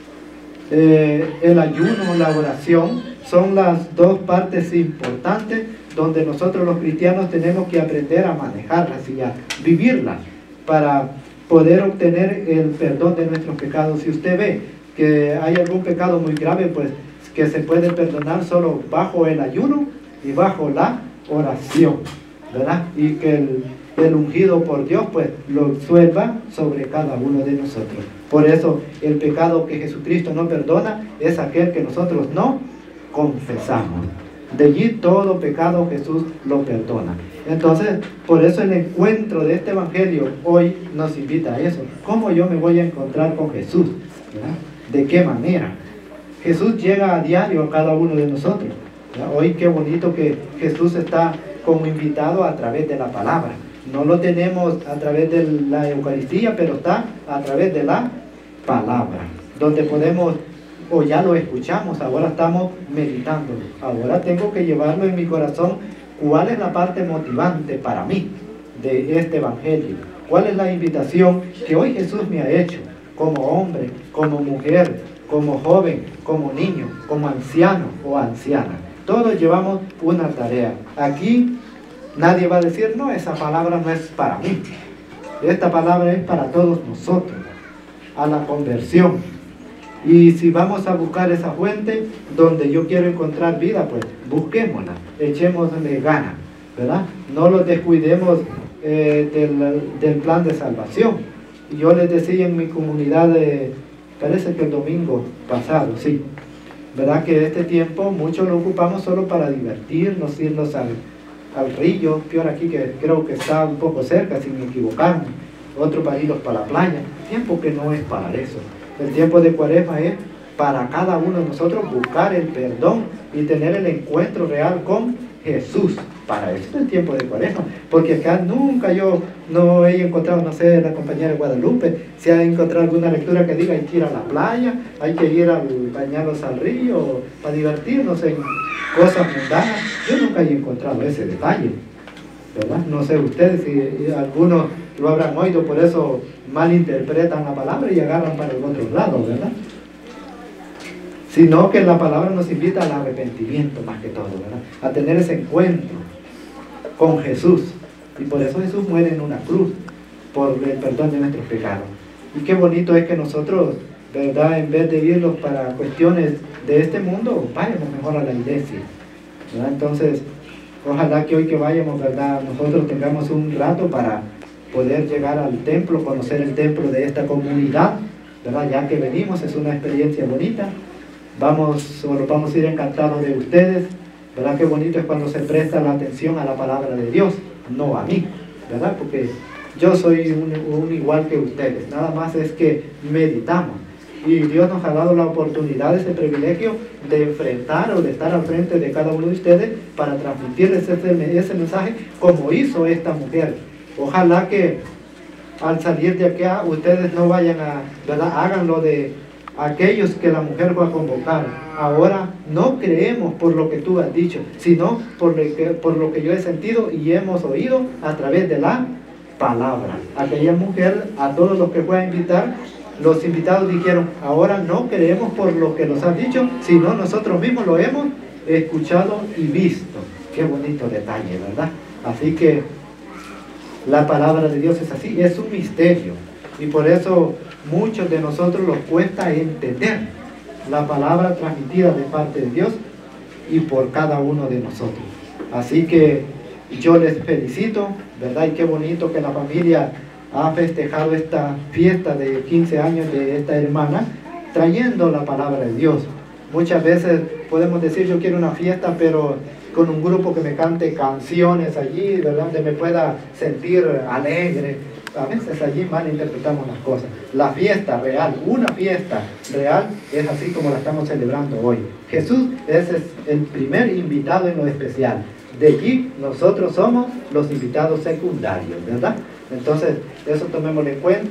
El ayuno, la oración, son las dos partes importantes donde nosotros los cristianos tenemos que aprender a manejarlas y a vivirlas para poder obtener el perdón de nuestros pecados. Si usted ve que hay algún pecado muy grave, pues que se puede perdonar solo bajo el ayuno y bajo la oración, ¿verdad? Y que el ungido por Dios pues lo suelva sobre cada uno de nosotros. Por eso el pecado que Jesucristo no perdona es aquel que nosotros no confesamos. De allí todo pecado Jesús lo perdona. Entonces, por eso el encuentro de este evangelio hoy nos invita a eso. ¿Cómo yo me voy a encontrar con Jesús? ¿Verdad? ¿De qué manera? Jesús llega a diario a cada uno de nosotros, ¿verdad? Hoy qué bonito que Jesús está como invitado a través de la palabra. No lo tenemos a través de la Eucaristía, pero está a través de la palabra, donde podemos, o ya lo escuchamos, ahora estamos meditando. Ahora tengo que llevarlo en mi corazón. ¿Cuál es la parte motivante para mí de este evangelio? ¿Cuál es la invitación que hoy Jesús me ha hecho como hombre, como mujer, como joven, como niño, como anciano o anciana? Todos llevamos una tarea. Aquí nadie va a decir, no, esa palabra no es para mí. Esta palabra es para todos nosotros, a la conversión. Y si vamos a buscar esa fuente donde yo quiero encontrar vida, pues busquémosla, echémosle ganas, ¿verdad? No lo descuidemos del plan de salvación. Yo les decía en mi comunidad, parece que el domingo pasado, sí, ¿verdad? Que este tiempo muchos lo ocupamos solo para divertirnos, irnos al río, peor aquí que creo que está un poco cerca, sin equivocarme, otro para irnos para la playa. Tiempo que no es para eso. El tiempo de Cuaresma es para cada uno de nosotros buscar el perdón y tener el encuentro real con Jesús. Para eso es el tiempo de Cuaresma, porque acá nunca yo no he encontrado, no sé, la compañera de Guadalupe, si ha encontrado alguna lectura que diga hay que ir a la playa, hay que ir a bañarnos al río, para divertirnos en cosas mundanas. Yo nunca he encontrado ese detalle, ¿verdad? No sé ustedes si algunos lo habrán oído, por eso malinterpretan la palabra y agarran para el otro lado, ¿verdad? Sino que la palabra nos invita al arrepentimiento más que todo, ¿verdad? A tener ese encuentro con Jesús. Y por eso Jesús muere en una cruz, por el perdón de nuestros pecados. Y qué bonito es que nosotros, ¿verdad? En vez de irnos para cuestiones de este mundo, vayamos mejor a la iglesia, ¿verdad? Entonces, ojalá que hoy que vayamos, ¿verdad? Nosotros tengamos un rato para poder llegar al templo, conocer el templo de esta comunidad, ¿verdad? Ya que venimos, es una experiencia bonita. Vamos a ir encantados de ustedes, ¿verdad? Qué bonito es cuando se presta la atención a la palabra de Dios, no a mí, ¿verdad? Porque yo soy un igual que ustedes, nada más es que meditamos. Y Dios nos ha dado la oportunidad, ese privilegio de enfrentar o de estar al frente de cada uno de ustedes para transmitirles ese mensaje como hizo esta mujer. Ojalá que al salir de acá ustedes no vayan a, ¿verdad? Háganlo de aquellos que la mujer va a convocar. Ahora no creemos por lo que tú has dicho, sino por lo que yo he sentido y hemos oído a través de la palabra. Aquella mujer, a todos los que fue a invitar, los invitados dijeron, ahora no creemos por lo que nos has dicho, sino nosotros mismos lo hemos escuchado y visto. Qué bonito detalle, ¿verdad? Así que la palabra de Dios es así, es un misterio. Y por eso muchos de nosotros nos cuesta entender la palabra transmitida de parte de Dios y por cada uno de nosotros. Así que yo les felicito, ¿verdad? Y qué bonito que la familia ha festejado esta fiesta de 15 años de esta hermana, trayendo la palabra de Dios. Muchas veces podemos decir, yo quiero una fiesta, pero con un grupo que me cante canciones allí, ¿verdad? Donde me pueda sentir alegre. A veces allí malinterpretamos las cosas. La fiesta real, una fiesta real, es así como la estamos celebrando hoy. Jesús es el primer invitado en lo especial. De allí nosotros somos los invitados secundarios, ¿verdad? Entonces, eso tomémoslo en cuenta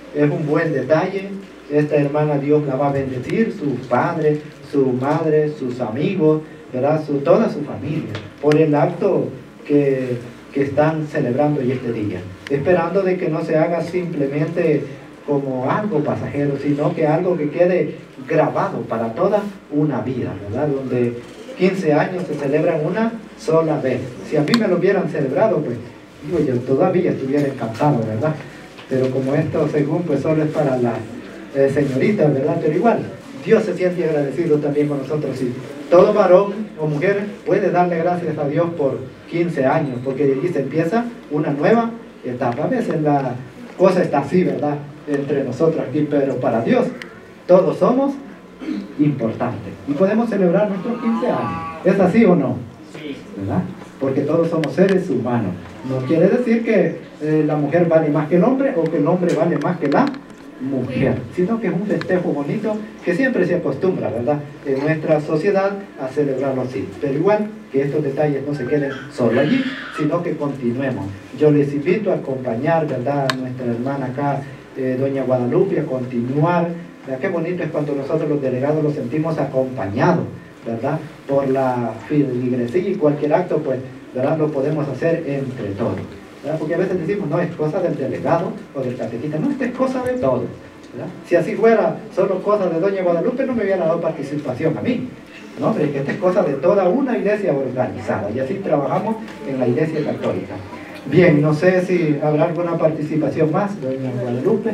es un buen detalle. Esta hermana Dios la va a bendecir, sus padres, su madre, sus amigos, ¿verdad? Toda su familia, por el acto que están celebrando hoy este día. Esperando de que no se haga simplemente como algo pasajero, sino que algo que quede grabado para toda una vida, ¿verdad? Donde 15 años se celebran una sola vez. Si a mí me lo hubieran celebrado, pues digo, yo todavía estuviera encantado, ¿verdad? Pero como esto, según, pues solo es para las señoritas, ¿verdad? Pero igual, Dios se siente agradecido también con nosotros. Y todo varón o mujer puede darle gracias a Dios por 15 años, porque allí se empieza una nueva etapa. A veces la cosa está así, ¿verdad? Entre nosotros aquí, pero para Dios todos somos importantes y podemos celebrar nuestros 15 años. ¿Es así o no? Sí. ¿Verdad? Porque todos somos seres humanos. No quiere decir que la mujer vale más que el hombre o que el hombre vale más que la mujer, sino que es un festejo bonito que siempre se acostumbra, ¿verdad?, en nuestra sociedad a celebrarlo así. Pero igual que estos detalles no se queden solo allí, sino que continuemos. Yo les invito a acompañar, ¿verdad?, a nuestra hermana acá, doña Guadalupe, a continuar. ¿Verdad? Qué bonito es cuando nosotros los delegados los sentimos acompañados, ¿verdad?, por la feligresía, y cualquier acto, pues, ¿verdad?, lo podemos hacer entre todos. ¿Verdad? Porque a veces decimos, no, es cosa del delegado o del catequista. No, esta es cosa de todos, ¿verdad? Si así fuera solo cosa de doña Guadalupe, no me hubiera dado participación a mí. No, pero es que esta es cosa de toda una iglesia organizada, y así trabajamos en la iglesia católica. Bien, no sé si habrá alguna participación más, doña Guadalupe,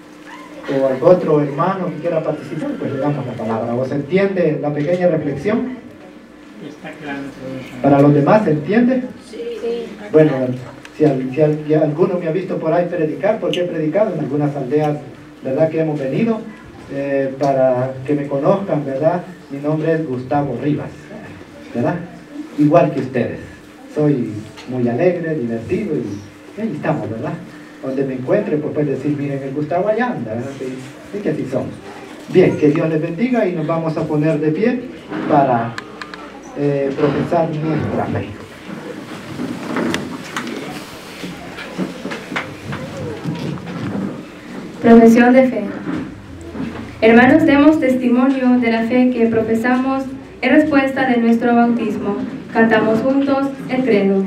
o algún otro hermano que quiera participar, pues le damos la palabra. ¿O se entiende la pequeña reflexión? Está claro. ¿Para los demás se entiende? Sí. Bueno, si alguno me ha visto por ahí predicar, porque he predicado en algunas aldeas, ¿verdad?, que hemos venido, para que me conozcan, ¿verdad? Mi nombre es Gustavo Rivas, ¿verdad? Igual que ustedes. Soy muy alegre, divertido, y ahí estamos, ¿verdad? Donde me encuentre, pues pueden decir, miren, el Gustavo allá anda, ¿verdad? Y que así somos. Bien, que Dios les bendiga, y nos vamos a poner de pie para profesar nuestra fe. Profesión de fe. Hermanos, demos testimonio de la fe que profesamos en respuesta de nuestro bautismo. Cantamos juntos el credo.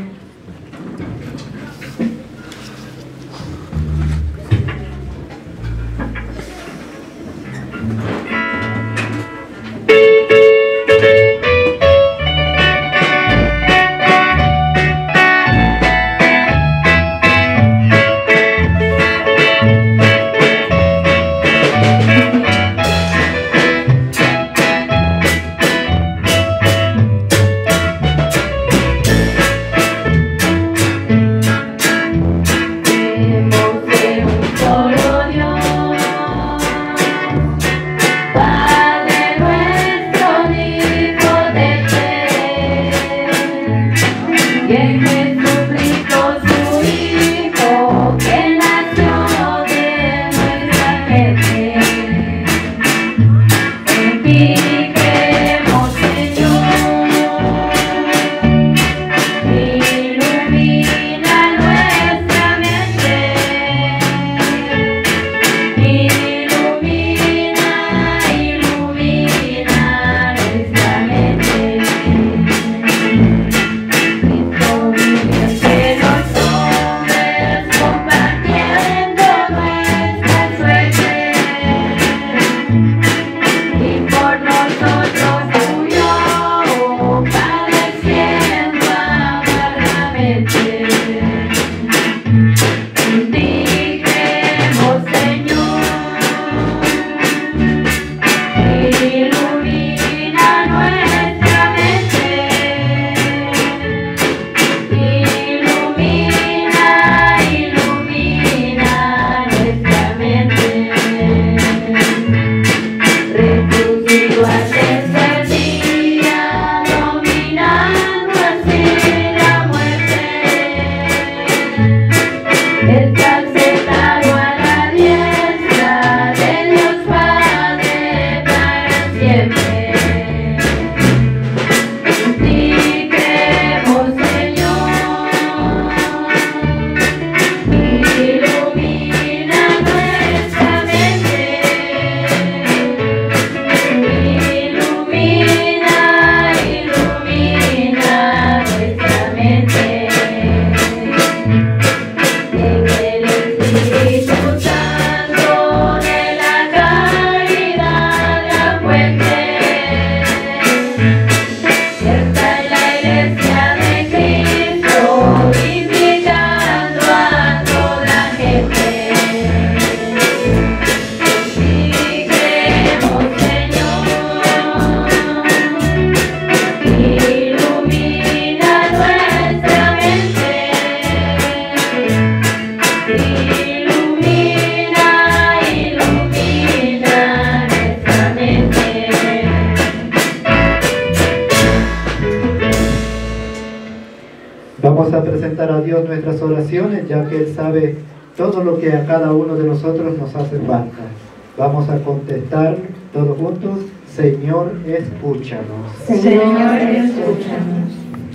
presentar a Dios nuestras oraciones, ya que Él sabe todo lo que a cada uno de nosotros nos hace falta. Vamos a contestar todos juntos: Señor, escúchanos. Señor, escúchanos.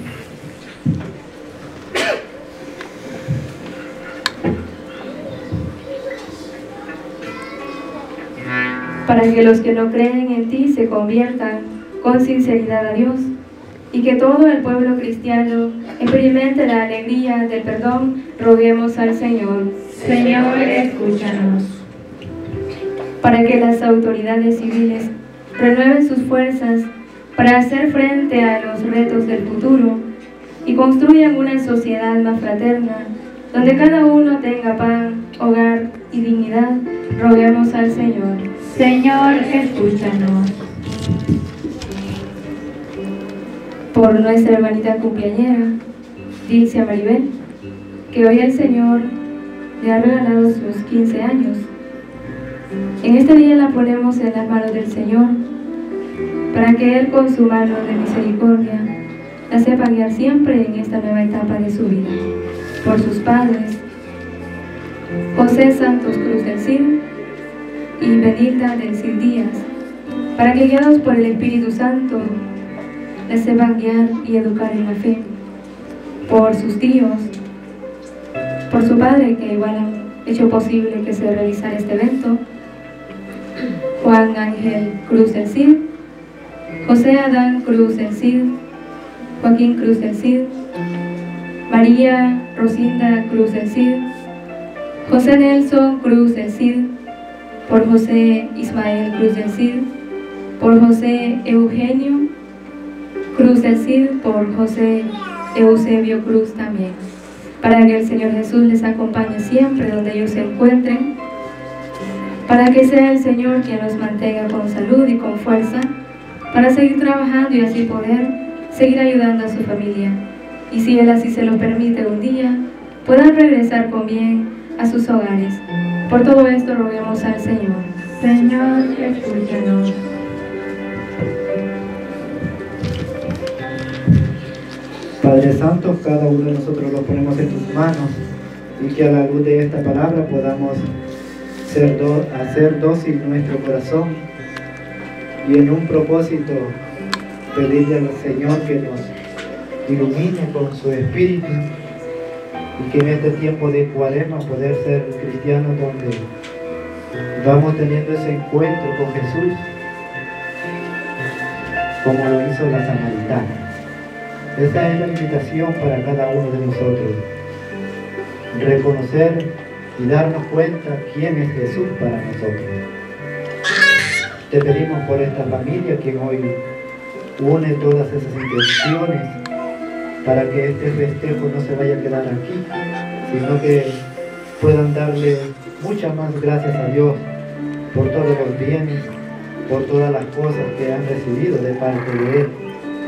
Para que los que no creen en ti se conviertan con sinceridad a Dios y que todo el pueblo cristiano experimente la alegría del perdón, roguemos al Señor. Señor, escúchanos. Para que las autoridades civiles renueven sus fuerzas para hacer frente a los retos del futuro y construyan una sociedad más fraterna, donde cada uno tenga pan, hogar y dignidad, roguemos al Señor. Señor, escúchanos. Por nuestra hermanita cumpleañera, Dilcia Maribel, que hoy el Señor le ha regalado sus 15 años. En este día la ponemos en las manos del Señor, para que Él con su mano de misericordia la sepa guiar siempre en esta nueva etapa de su vida. Por sus padres, José Santos Cruz del Cid y Benilda del Cid Díaz, para que guiados por el Espíritu Santo les sepan guiar y educar en la fe. Por sus tíos, por su padre, que igual han hecho posible que se realizara este evento, Juan Ángel Cruz del Cid, José Adán Cruz del Cid, Joaquín Cruz del Cid, María Rosinda Cruz del Cid, José Nelson Cruz del Cid, por José Ismael Cruz del Cid, por José Eugenio Cruz del Cid, por José Eusebio Cruz también, para que el Señor Jesús les acompañe siempre donde ellos se encuentren, para que sea el Señor quien los mantenga con salud y con fuerza, para seguir trabajando y así poder seguir ayudando a su familia. Y si Él así se lo permite un día, puedan regresar con bien a sus hogares. Por todo esto roguemos al Señor. Señor, escúchanos. Padre Santo, cada uno de nosotros lo ponemos en tus manos y que a la luz de esta palabra podamos hacer dócil nuestro corazón y en un propósito pedirle al Señor que nos ilumine con su Espíritu y que en este tiempo de Cuaresma poder ser cristianos donde vamos teniendo ese encuentro con Jesús como lo hizo la samaritana. Esa es la invitación para cada uno de nosotros, reconocer y darnos cuenta quién es Jesús para nosotros. Te pedimos por esta familia que hoy une todas esas intenciones para que este festejo no se vaya a quedar aquí, sino que puedan darle muchas más gracias a Dios por todos los bienes, por todas las cosas que han recibido de parte de Él,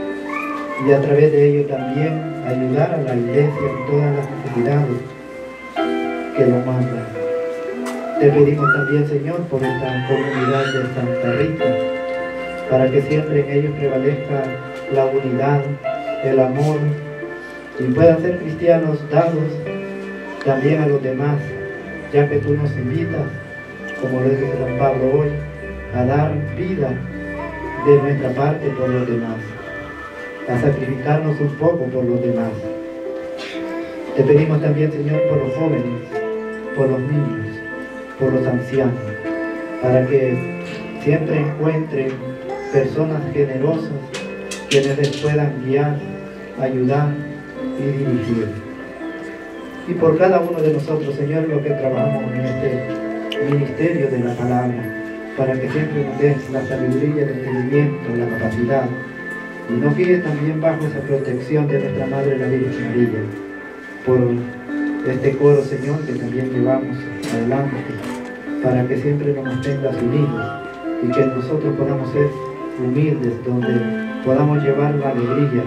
y a través de ello también ayudar a la iglesia en todas las necesidades que lo mandan. Te pedimos también, Señor, por esta comunidad de Santa Rita, para que siempre en ellos prevalezca la unidad, el amor, y puedan ser cristianos dados también a los demás, ya que tú nos invitas, como lo dice San Pablo hoy, a dar vida de nuestra parte por los demás, a sacrificarnos un poco por los demás. Te pedimos también, Señor, por los jóvenes, por los niños, por los ancianos, para que siempre encuentren personas generosas quienes les puedan guiar, ayudar y dirigir. Y por cada uno de nosotros, Señor, los que trabajamos en este ministerio de la palabra, para que siempre nos des la sabiduría, el entendimiento, la capacidad, y nos guíes también bajo esa protección de nuestra Madre la Virgen María, por este coro, Señor, que también llevamos adelante, para que siempre nos mantengas unidos y que nosotros podamos ser humildes, donde podamos llevar la alegría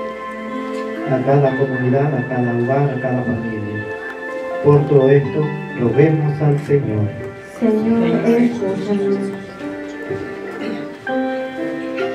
a cada comunidad, a cada hogar, a cada familia. Por todo esto, roguemos al Señor. Señor, escúchanos.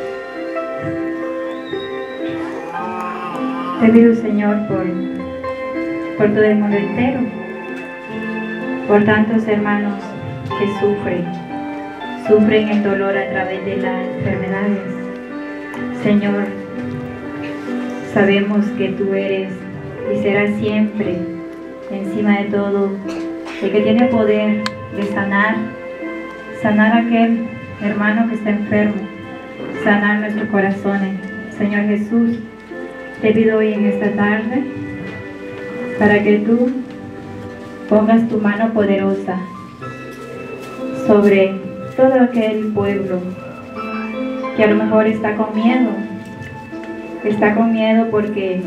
Te pido, Señor, por por todo el mundo entero, por tantos hermanos que sufren el dolor a través de las enfermedades. Señor, sabemos que tú eres y serás siempre, encima de todo, el que tiene poder de sanar a aquel hermano que está enfermo, sanar nuestros corazones. Señor Jesús, te pido hoy en esta tarde para que tú pongas tu mano poderosa sobre todo aquel pueblo que a lo mejor está con miedo porque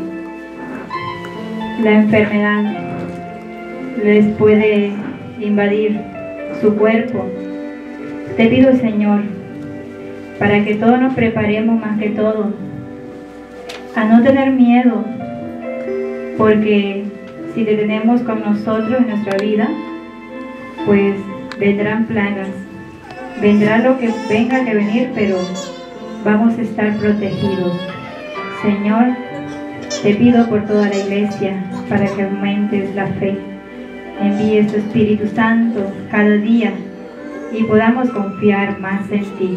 la enfermedad les puede invadir su cuerpo. Te pido, Señor, para que todos nos preparemos más que todo a no tener miedo, porque si te tenemos con nosotros en nuestra vida, pues vendrán plagas, vendrá lo que venga que venir, pero vamos a estar protegidos. Señor, te pido por toda la iglesia para que aumentes la fe, envíes tu Espíritu Santo cada día y podamos confiar más en ti.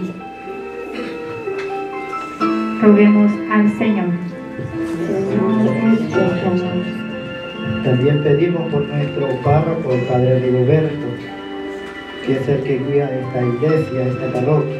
Roguemos al Señor. También pedimos por nuestro párroco, el Padre Rigoberto, que es el que cuida esta iglesia, esta parroquia,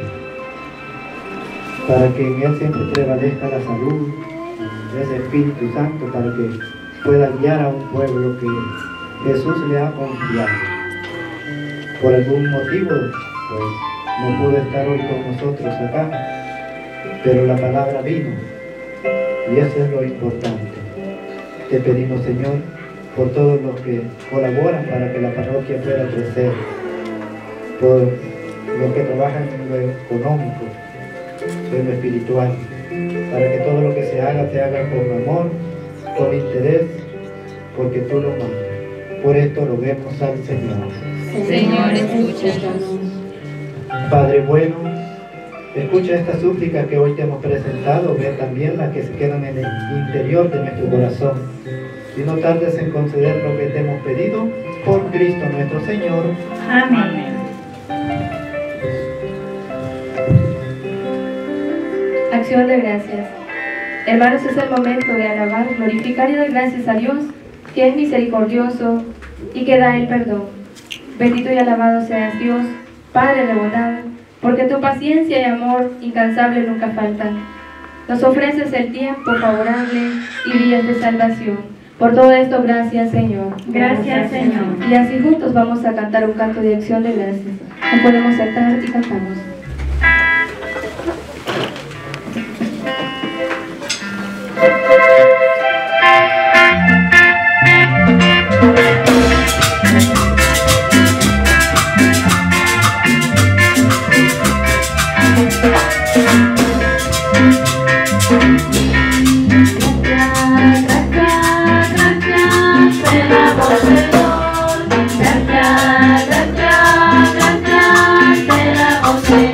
para que en él siempre prevalezca la salud, ese Espíritu Santo, para que pueda guiar a un pueblo que Jesús le ha confiado. Por algún motivo, pues no pudo estar hoy con nosotros acá, pero la palabra vino, y eso es lo importante. Te pedimos, Señor, por todos los que colaboran para que la parroquia pueda crecer, por los que trabajan en lo económico, en lo espiritual, para que todo lo que se haga con amor, con interés, porque tú lo mandas. Por esto roguemos al Señor. Señor, escúchanos. Padre bueno, escucha esta súplica que hoy te hemos presentado, ve también las que se quedan en el interior de nuestro corazón, y no tardes en conceder lo que te hemos pedido, por Cristo nuestro Señor. Amén. Acción de gracias. Hermanos, es el momento de alabar, glorificar y dar gracias a Dios, que es misericordioso y que da el perdón. Bendito y alabado seas Dios, Padre de bondad, porque tu paciencia y amor incansable nunca faltan. Nos ofreces el tiempo favorable y días de salvación. Por todo esto, gracias, Señor. Gracias, Señor. Y así juntos vamos a cantar un canto de acción de gracias. Nos podemos sentar y cantamos. Gracias, te damos, Señor.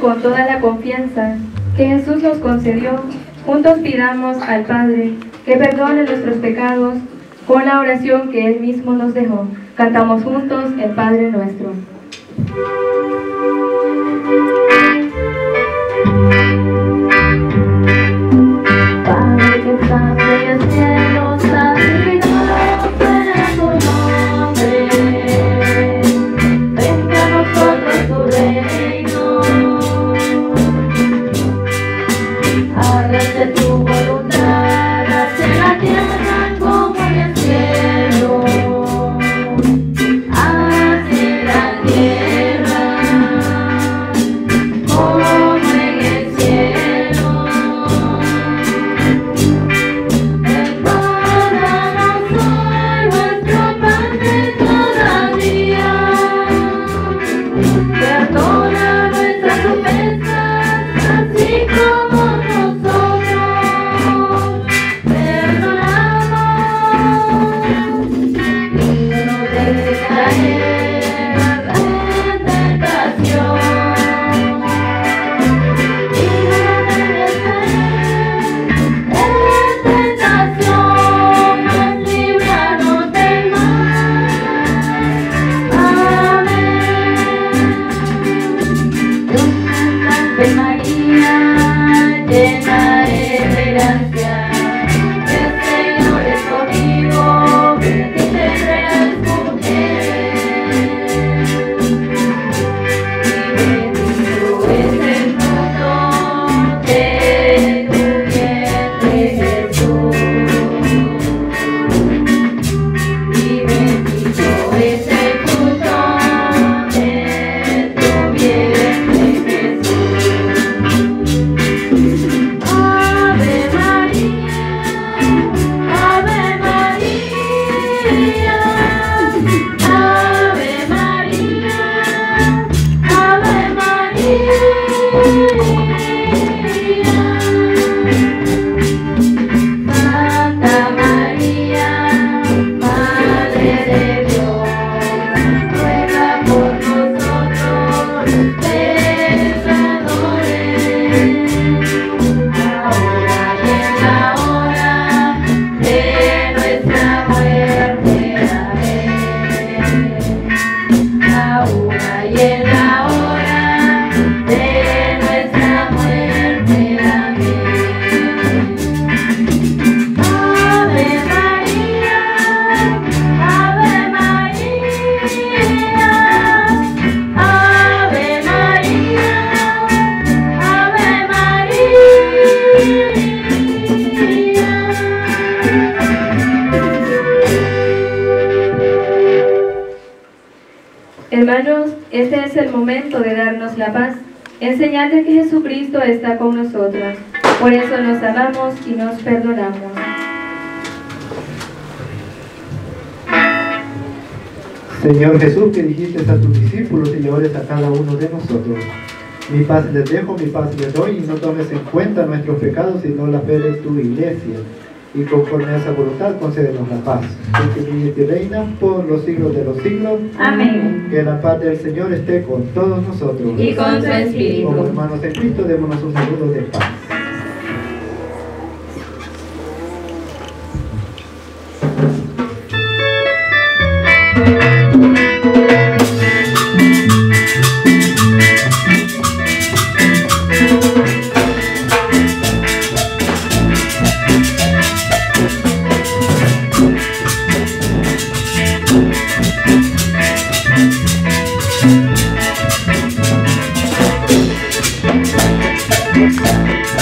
con toda la confianza que Jesús nos concedió, juntos pidamos al Padre que perdone nuestros pecados con la oración que Él mismo nos dejó. Cantamos juntos el Padre Nuestro. Padre que estás en el cielo, santificado sea tu nombre. Venga a nosotros tu reino. Hágase tu voluntad, hacia la tierra como en el cielo. Hacia la tierra como en el cielo. El danos hoy nuestro pan de cada día. Perdona nuestras ofensas, así como nosotros perdonamos. Y no nos dejes caer en tentación. Y no nos dejes caer en tentación, mas líbranos del mal. Amén. Dios te salve María, llena eres de gracia, el Señor es contigo, bendita eres mujeres, y bendito es el fruto de tu vientre Jesús, y bendito es el fruto de tu vientre Jesús. Ave María, Ave María, Ave María, Ave María. Santa María, Madre de Dios, ruega por nosotros pecadores, ahora y en la hora de nuestra muerte. Amén. Ahora y en la hora de nuestra muerte. Amén. Ave María, Ave María, Ave María, Ave Hermanos, este es el momento de darnos la paz, en señal de que Jesucristo está con nosotros. Por eso nos amamos y nos perdonamos. Señor Jesús, que dijiste a tus discípulos y llevares a cada uno de nosotros. Mi paz les dejo, mi paz les doy, y no tomes en cuenta nuestros pecados, sino la fe de tu iglesia. Y conforme a esa voluntad, concédenos la paz. Que vive y reina por los siglos de los siglos. Amén. Que la paz del Señor esté con todos nosotros. Y con su espíritu. Como hermanos en Cristo, démonos un saludo de paz. Thank you.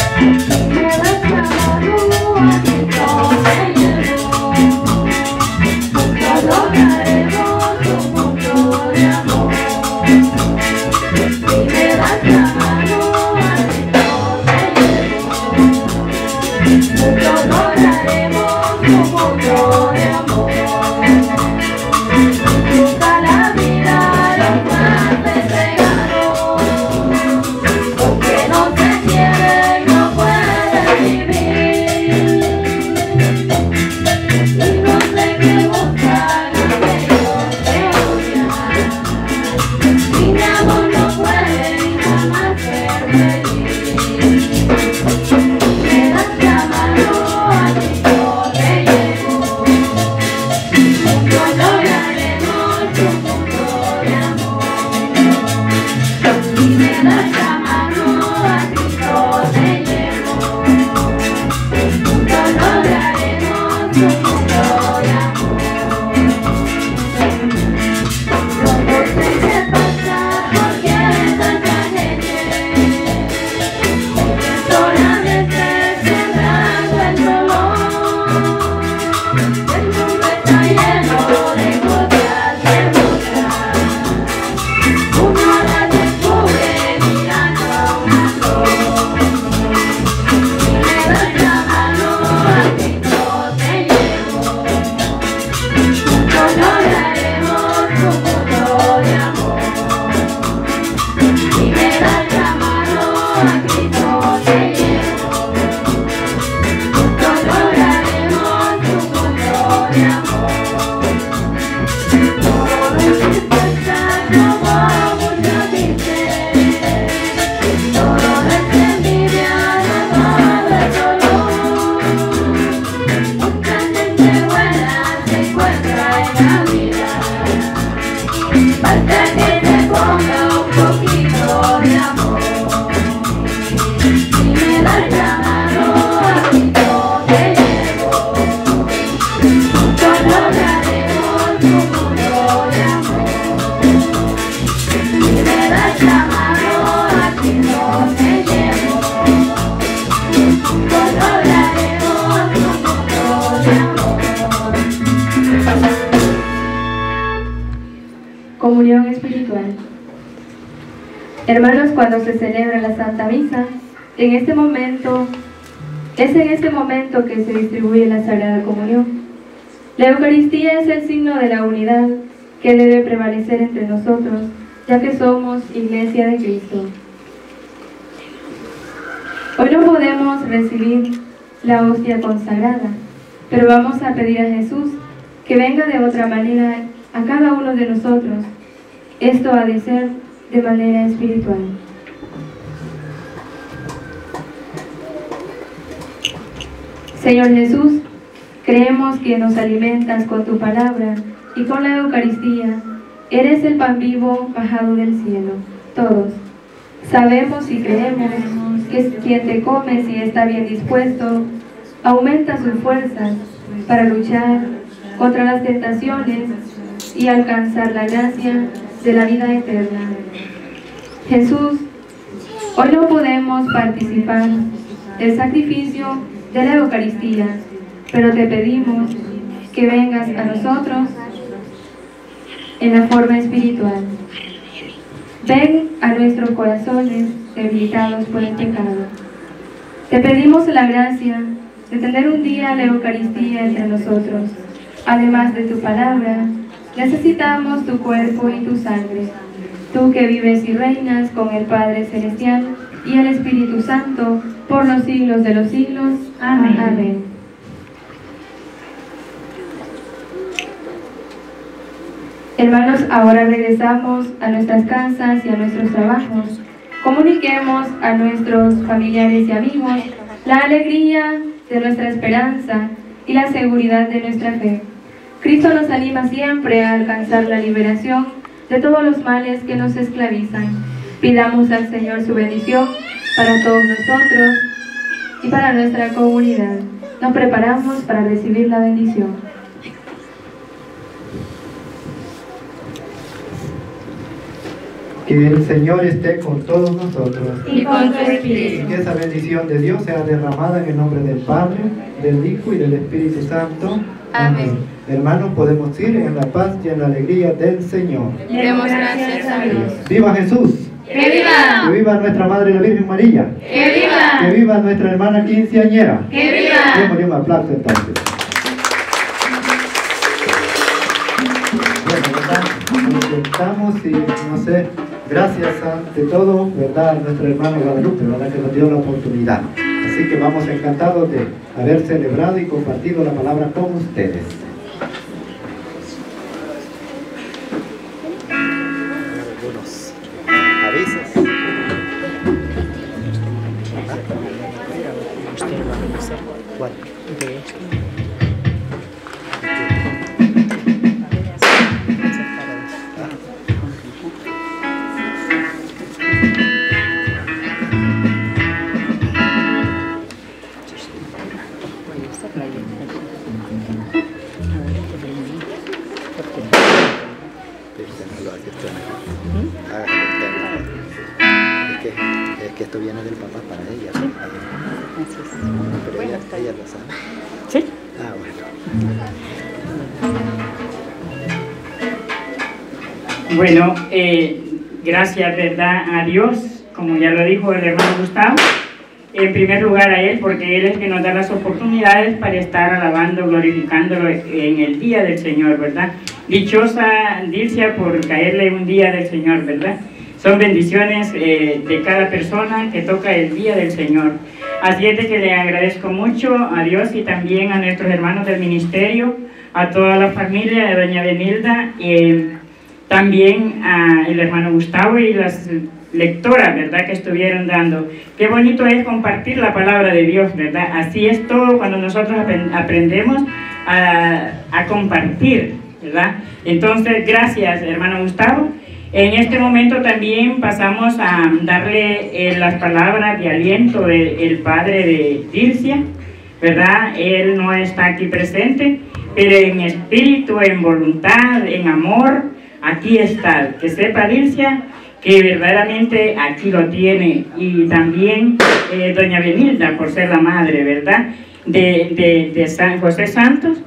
Hermanos, cuando se celebra la Santa Misa, es en este momento que se distribuye la Sagrada Comunión. La Eucaristía es el signo de la unidad que debe prevalecer entre nosotros, ya que somos Iglesia de Cristo. Hoy no podemos recibir la hostia consagrada, pero vamos a pedir a Jesús que venga de otra manera a cada uno de nosotros. Esto ha de ser de manera espiritual. Señor Jesús, creemos que nos alimentas con tu palabra y con la Eucaristía. Eres el pan vivo bajado del cielo. Todos sabemos y creemos que quien te come, si está bien dispuesto, aumenta sus fuerzas para luchar contra las tentaciones y alcanzar la gracia de la vida eterna. Jesús, hoy no podemos participar del sacrificio de la Eucaristía, pero te pedimos que vengas a nosotros en la forma espiritual. Ven a nuestros corazones debilitados por el pecado. Te pedimos la gracia de tener un día la Eucaristía entre nosotros. Además de tu palabra, necesitamos tu cuerpo y tu sangre. Tú que vives y reinas con el Padre Celestial y el Espíritu Santo por los siglos de los siglos. Amén. Amén. Hermanos, ahora regresamos a nuestras casas y a nuestros trabajos. Comuniquemos a nuestros familiares y amigos la alegría de nuestra esperanza y la seguridad de nuestra fe. Cristo nos anima siempre a alcanzar la liberación de todos los males que nos esclavizan. Pidamos al Señor su bendición para todos nosotros y para nuestra comunidad. Nos preparamos para recibir la bendición. Que el Señor esté con todos nosotros. Y con tu espíritu. Y que esa bendición de Dios sea derramada en el nombre del Padre, del Hijo y del Espíritu Santo. Amén. Hermanos, podemos ir en la paz y en la alegría del Señor. Le damos gracias a Dios. ¡Viva Jesús! ¡Que viva! ¡Que viva nuestra Madre la Virgen María! ¡Que viva! ¡Que viva nuestra hermana quinceañera! ¡Que viva! Démosle un aplauso entonces. Bueno, ¿verdad? Nos sentamos y no sé, gracias ante todo, ¿verdad? A nuestra hermana Guadalupe, ¿verdad? Que nos dio la oportunidad. Así que vamos encantados de haber celebrado y compartido la palabra con ustedes. Algunos avisos. ¿Cuál? Es que esto viene del papá para ella, ¿no? Pero ella lo sabe. ¿Sí? Ah, Bueno, gracias, ¿verdad?, a Dios, como ya lo dijo el hermano Gustavo, en primer lugar a Él, porque Él es el que nos da las oportunidades para estar alabando, glorificándolo en el día del Señor, ¿verdad? Dichosa Dilcia por caerle un día del Señor, ¿verdad? Son bendiciones de cada persona que toca el día del Señor. Así es de que le agradezco mucho a Dios y también a nuestros hermanos del ministerio, a toda la familia de doña Benilda, también al hermano Gustavo y las lectoras, ¿verdad?, que estuvieron dando. Qué bonito es compartir la palabra de Dios, ¿verdad? Así es todo cuando nosotros aprendemos a compartir, ¿verdad? Entonces, gracias, hermano Gustavo. En este momento también pasamos a darle las palabras de aliento del padre de Dilcia, ¿verdad? Él no está aquí presente, pero en espíritu, en voluntad, en amor, aquí está. Que sepa Dilcia que verdaderamente aquí lo tiene, y también doña Benilda, por ser la madre, ¿verdad?, de San José Santos,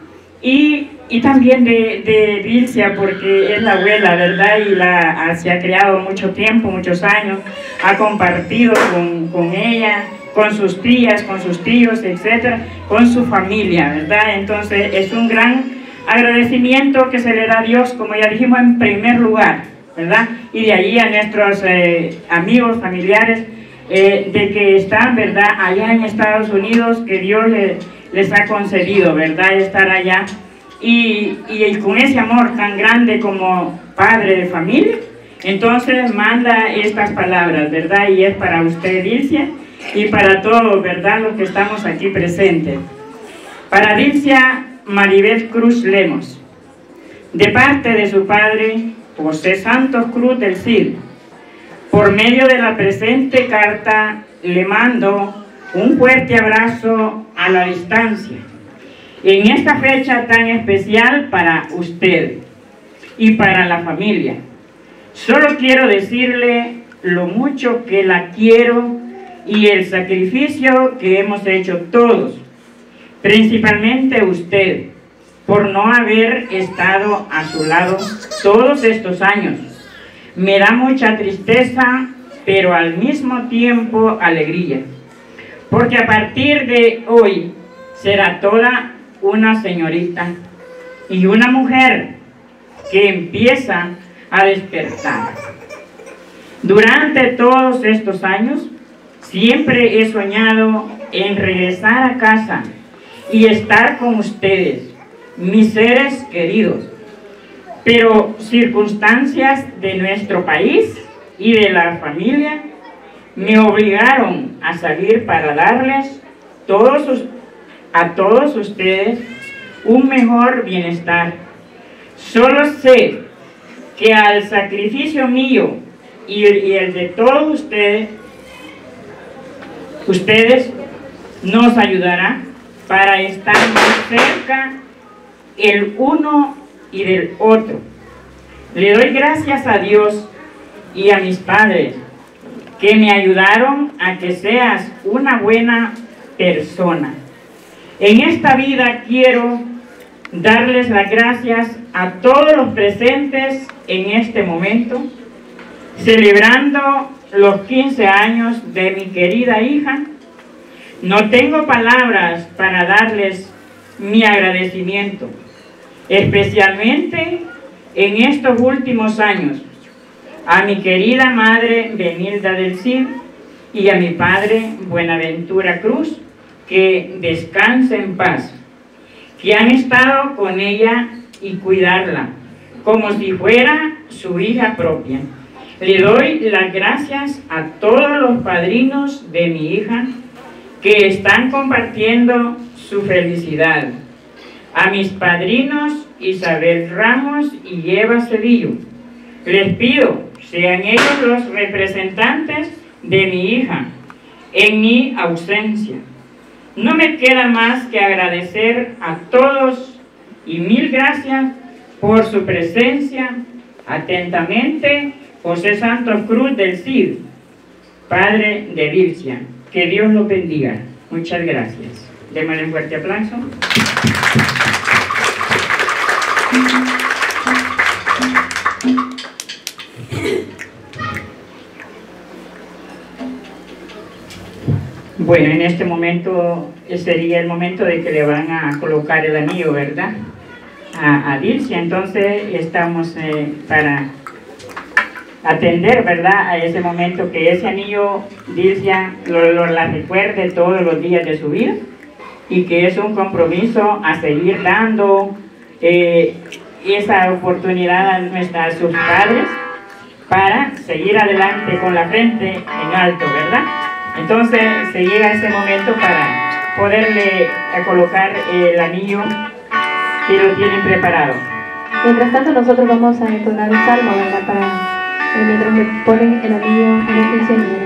Y también de Dilcia, porque es la abuela, ¿verdad? Y se ha criado mucho tiempo, muchos años, ha compartido con ella, con sus tías, con sus tíos, etcétera, con su familia, ¿verdad? Entonces es un gran agradecimiento que se le da a Dios, como ya dijimos, en primer lugar, ¿verdad? Y de allí a nuestros amigos, familiares, de que están, ¿verdad?, allá en Estados Unidos, que Dios les ha concedido, ¿verdad?, estar allá. Y con ese amor tan grande como padre de familia, entonces manda estas palabras, ¿verdad? Y es para usted, Dilcia, y para todos, ¿verdad?, los que estamos aquí presentes. Para Dilcia Maribel Cruz Lemos, de parte de su padre José Santos Cruz del Cid, por medio de la presente carta le mando un fuerte abrazo a la distancia en esta fecha tan especial para usted y para la familia. Solo quiero decirle lo mucho que la quiero y el sacrificio que hemos hecho todos, principalmente usted, por no haber estado a su lado todos estos años. Me da mucha tristeza, pero al mismo tiempo alegría, porque a partir de hoy será toda una señorita y una mujer que empieza a despertar. Durante todos estos años siempre he soñado en regresar a casa y estar con ustedes, mis seres queridos, pero circunstancias de nuestro país y de la familia me obligaron a salir para darles a todos ustedes un mejor bienestar. Solo sé que al sacrificio mío y el de todos ustedes nos ayudará para estar más cerca el uno y del otro. Le doy gracias a Dios y a mis padres que me ayudaron a que seas una buena persona. En esta vida quiero darles las gracias a todos los presentes en este momento, celebrando los 15 años de mi querida hija. No tengo palabras para darles mi agradecimiento, especialmente en estos últimos años, a mi querida madre Benilda del Cid y a mi padre Buenaventura Cruz, que descanse en paz, que han estado con ella y cuidarla como si fuera su hija propia. Le doy las gracias a todos los padrinos de mi hija que están compartiendo su felicidad. A mis padrinos Isabel Ramos y Eva Cedillo, les pido sean ellos los representantes de mi hija en mi ausencia. No me queda más que agradecer a todos y mil gracias por su presencia. Atentamente, José Santos Cruz del Cid, padre de Dilcia. Que Dios lo bendiga. Muchas gracias. Démosle un fuerte aplauso. Bueno, en este momento sería el momento de que le van a colocar el anillo, ¿verdad?, a Dilcia. Entonces estamos para atender, ¿verdad?, a ese momento, que ese anillo Dilcia la recuerde todos los días de su vida, y que es un compromiso a seguir dando esa oportunidad a sus padres para seguir adelante con la frente en alto, ¿verdad? Entonces se llega ese momento para poderle colocar el anillo que lo tienen preparado. Mientras tanto nosotros vamos a entonar un salmo, ¿verdad?, para mientras le ponen el anillo a la quinceañera.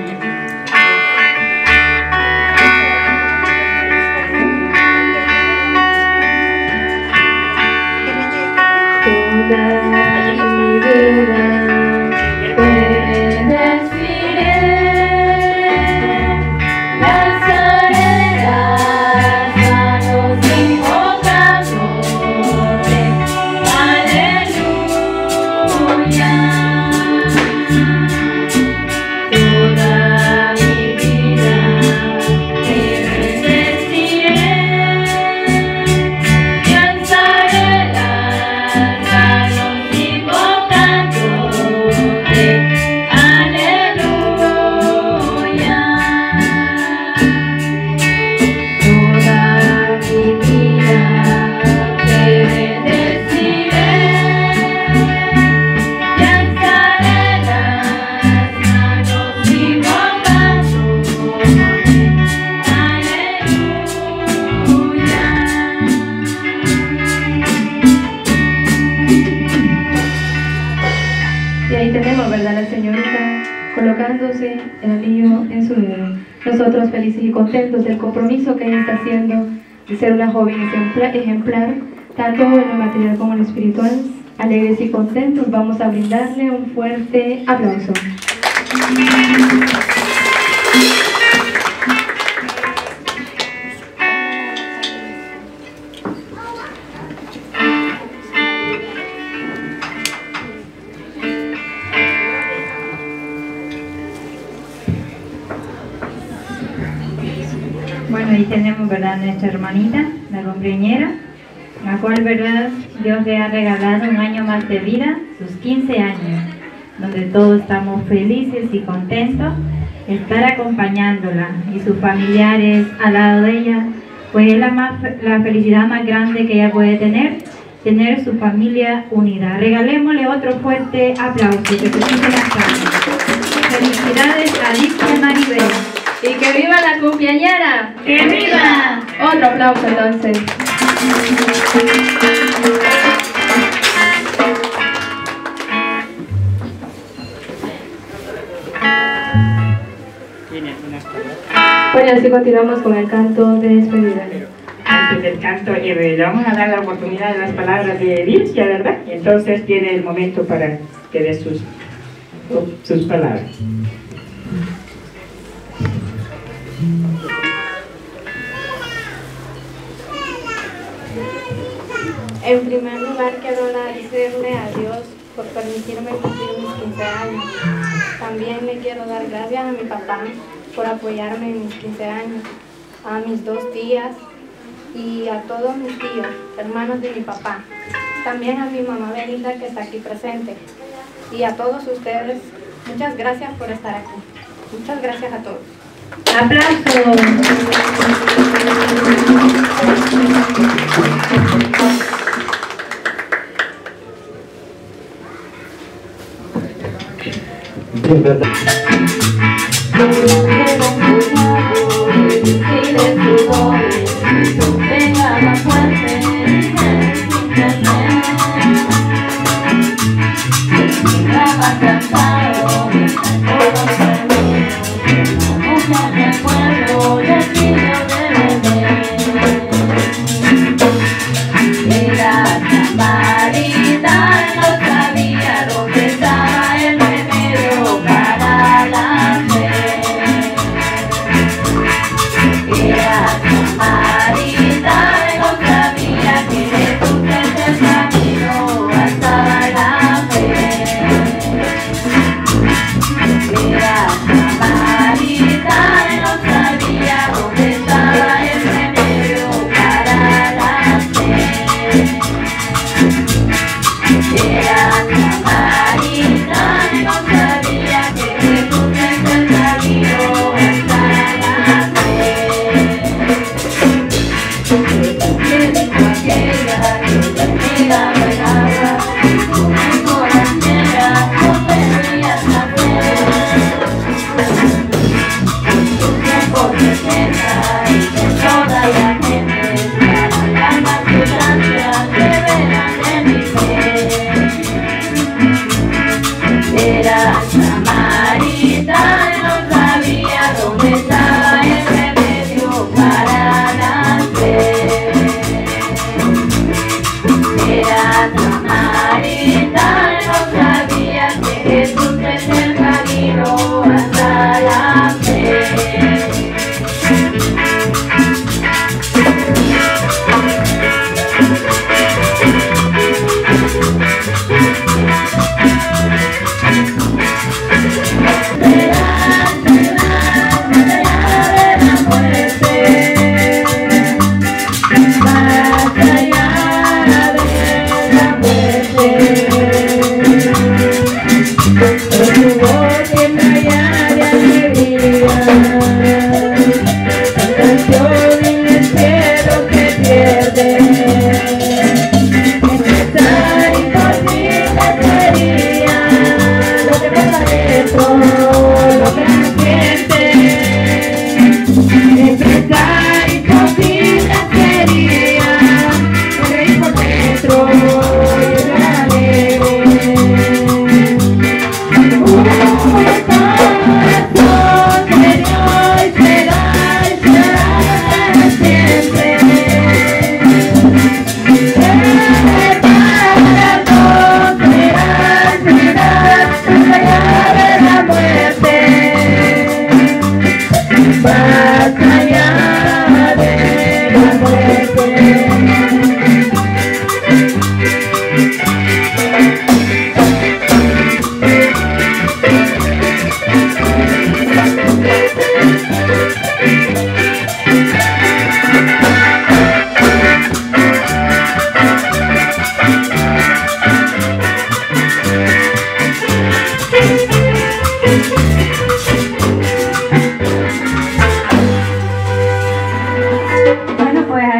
Toda mi vida Lanzaré las manos invocando Nosotros felices y contentos del compromiso que ella está haciendo de ser una joven ejemplar, tanto en lo material como en lo espiritual. Alegres y contentos, vamos a brindarle un fuerte aplauso. Bueno, ahí tenemos, ¿verdad?, nuestra hermanita, la compañera, la cual, ¿verdad?, Dios le ha regalado un año más de vida, sus 15 años, donde todos estamos felices y contentos de estar acompañándola y sus familiares al lado de ella, pues es la felicidad más grande que ella puede tener su familia unida. Regalémosle otro fuerte aplauso, que se siente las palmas. Felicidades a Alicia Maribel. ¡Y que viva la cumpleañera! ¡Que viva! Otro aplauso entonces. Bueno, así continuamos con el canto de despedida. Antes del canto, le vamos a dar la oportunidad de las palabras de Dilcia, ¿verdad? Entonces tiene el momento para que dé sus palabras. En primer lugar, quiero agradecerle a Dios por permitirme cumplir mis 15 años. También le quiero dar gracias a mi papá por apoyarme en mis 15 años, a mis 2 tías y a todos mis tíos, hermanos de mi papá. También a mi mamá Benita, que está aquí presente. Y a todos ustedes, muchas gracias por estar aquí. Muchas gracias a todos. ¡Aplausos! Bien, ¿verdad? Venga más fuerte, más cansado, mujer del pueblo, del niño de bebé. Era Samaritana, no sabía dónde estaba el remedio para la fe.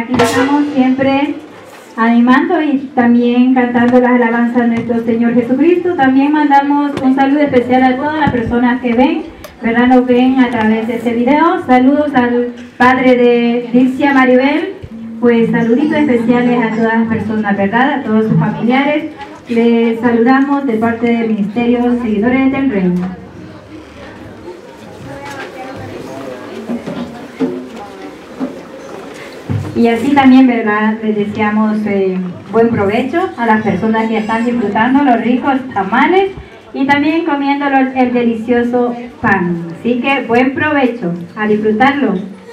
aquí estamos siempre animando y también cantando las alabanzas a nuestro Señor Jesucristo. También mandamos un saludo especial a todas las personas que ven, ¿verdad? Nos ven a través de este video. Saludos al padre de Dilcia Maribel, pues saluditos especiales a todas las personas, ¿verdad? A todos sus familiares. Les saludamos de parte del Ministerio Seguidores del Reino. Y así también, ¿verdad? Les deseamos buen provecho a las personas que están disfrutando los ricos tamales y también comiendo el delicioso pan. Así que buen provecho, a disfrutarlo.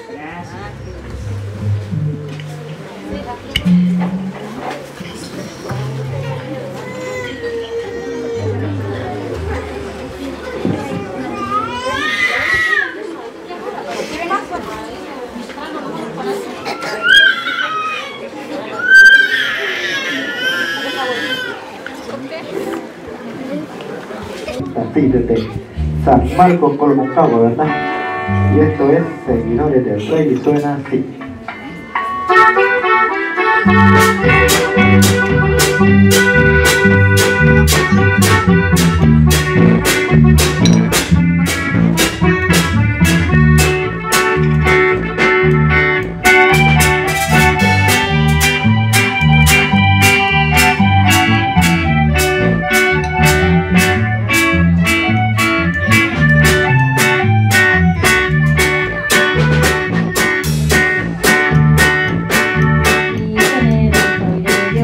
Así desde San Marcos, Colmoncagua, ¿verdad? Y esto es Seguidores del Rey y suena así. Soy de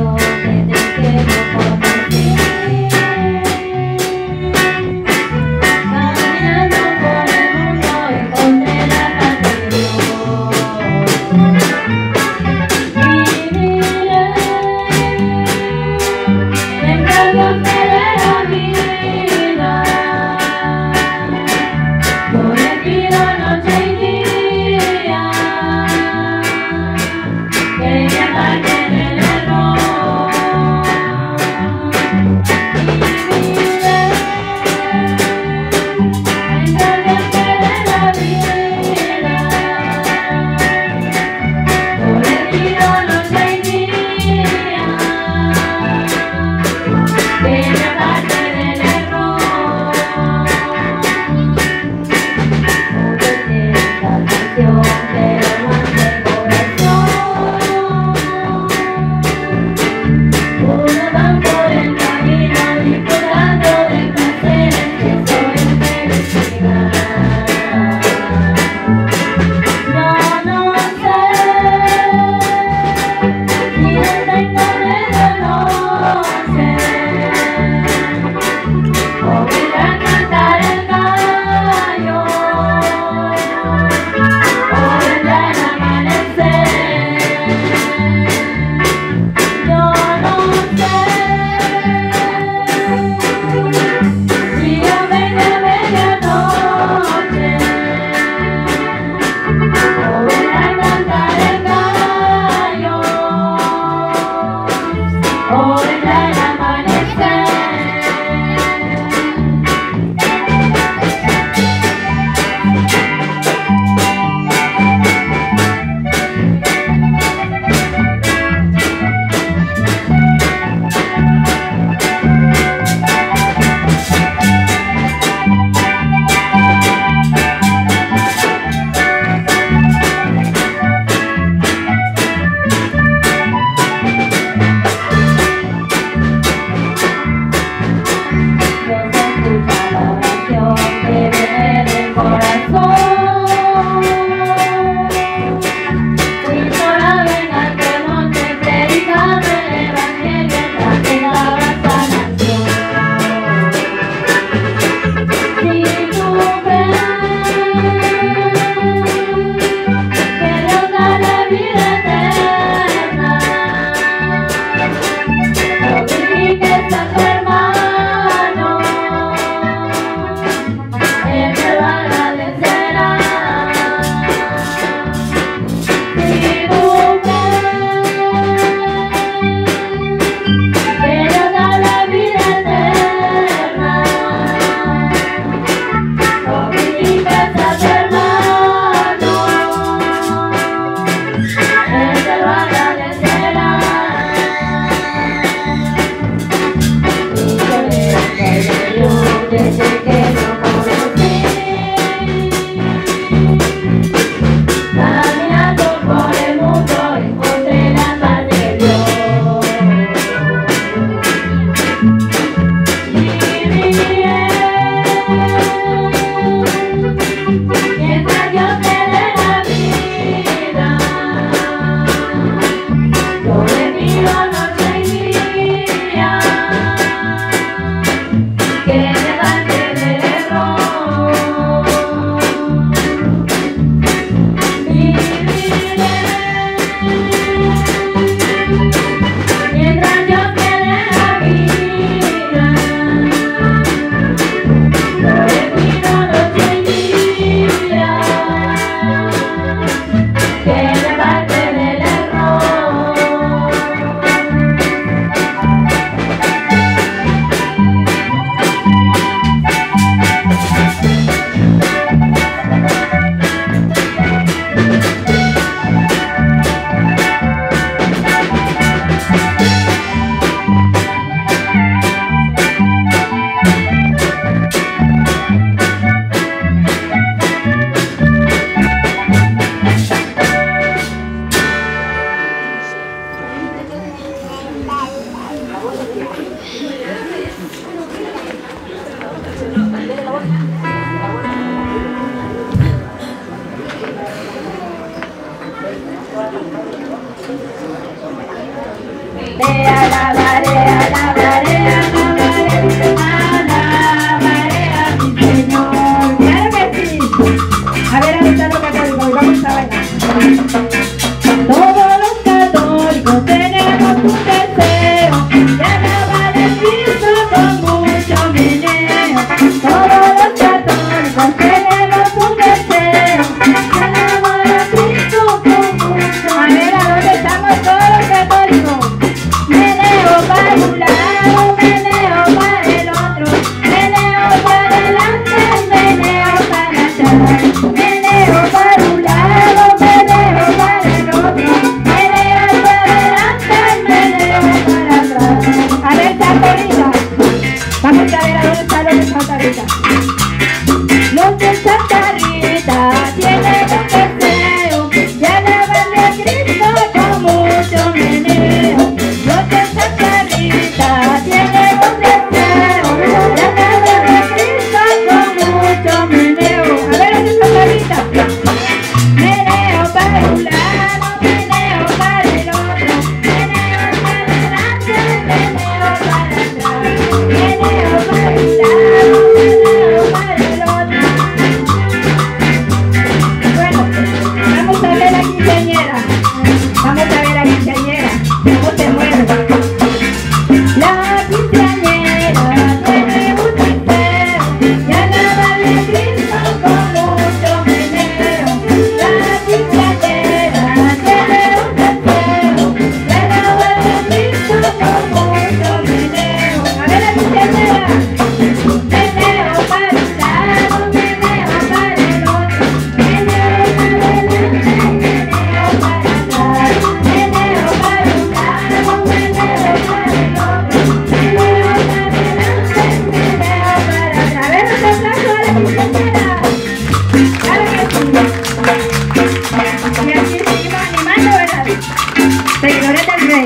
Te alabaré, alabaré, alabaré, alabaré a mi Señor. Claro que sí. A ver, ahorita lo católicos, y vamos a bailar. Todos los católicos tenemos un deseo de alabar a Cristo con mucho meneo. Todos los católicos tenemos un deseo de alabar a Cristo con mucho meneo. A ver, ¿a dónde estamos todos los católicos? Meneo para un lado, meneo para el otro, meneo para adelante, meneo para atrás, meneo para un lado, meneo para el otro, meneo para adelante, meneo para atrás. A ver, Santa Rita, vamos a ver a dónde está los de Santa Rita. Los de Santa Rita tienen un deseo de alabarle a Cristo con mucho meneo. Los de Santa Rita tienen un deseo de alabarle a Cristo con mucho meneo. A ver, los de Santa Rita. Meneo para un lado, meneo para el otro, meneo para adelante, meneo para atrás, meneo para un lado, meneo para el otro. Bueno, vamos a ver a quinceañera. Vamos a ver a quinceañera. ¿Cómo se mueve? La quinceañera tiene un deseo de alabarle a Cristo con mucho meneo. La quinceañera tiene un deseo de alabarle a Cristo con mucho meneo. A ver la quinceañera. Meneo para un lado, meneo para el otro, meneo para adelante, meneo para atrás, meneo para un lado, meneo para el otro, meneo para adelante, meneo para atrás. A ver, un aplauso a la quinceañera. Claro que sí. Y así seguimos animando, ¿verdad? Seguidores del Rey.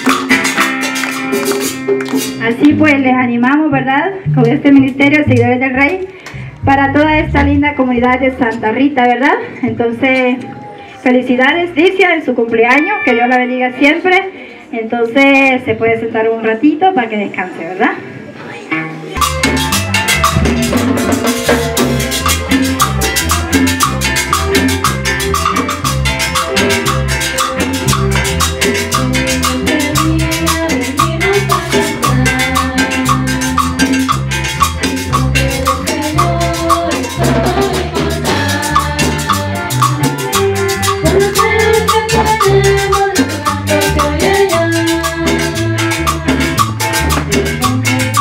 Así pues, les animamos, ¿verdad? Con este ministerio, Seguidores del Rey, para toda esta linda comunidad de Santa Rita, ¿verdad? Entonces, felicidades, Dicia, en su cumpleaños, que Dios la bendiga siempre. Entonces, se puede sentar un ratito para que descanse, ¿verdad? Tenemos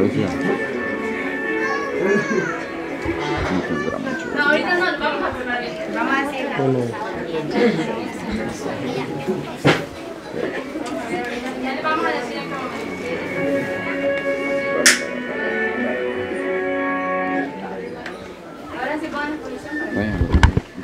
Claudia. No, ahorita no, vamos a probar bien. Vamos a hacer ya le vamos a decir en qué momento. Ahora sí ponen en posición para...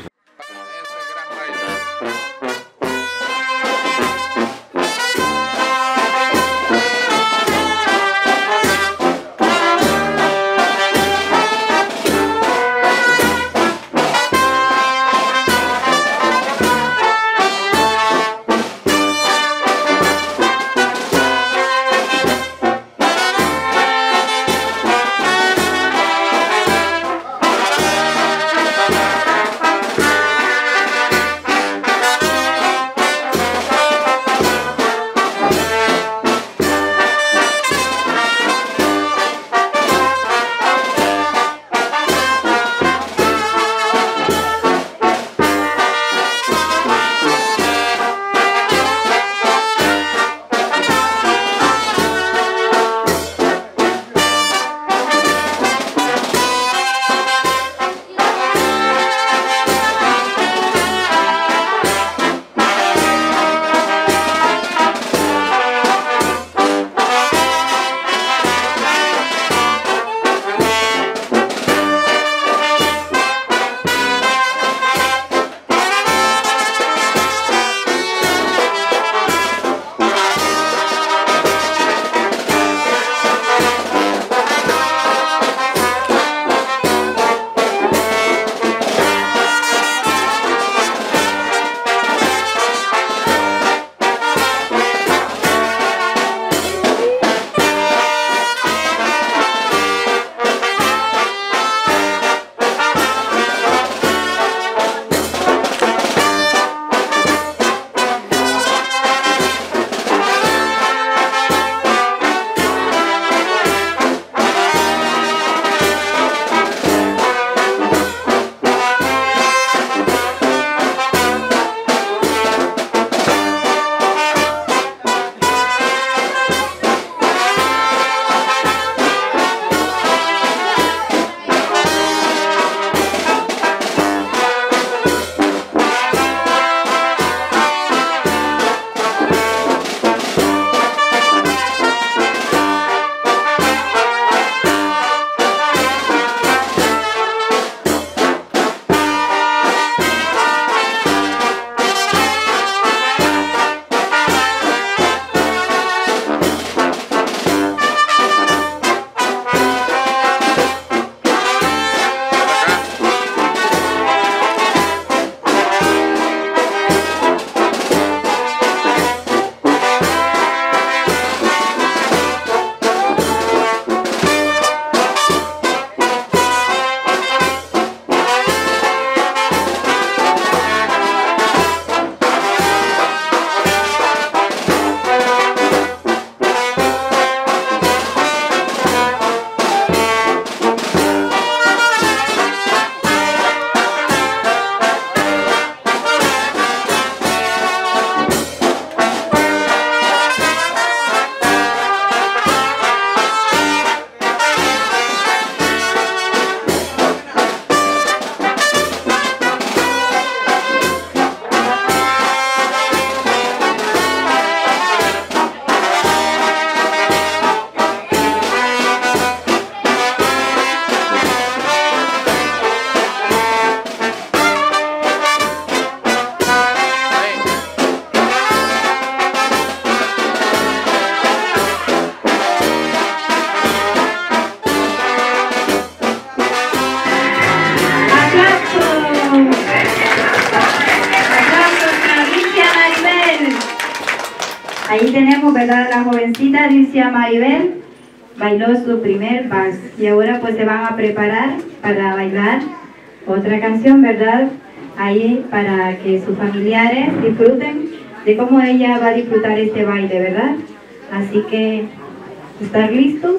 Ahí tenemos, ¿verdad? La jovencita Alicia Maribel bailó su primer vals y ahora pues se van a preparar para bailar otra canción, ¿verdad? Ahí para que sus familiares disfruten de cómo ella va a disfrutar este baile, ¿verdad? Así que, ¿están listos?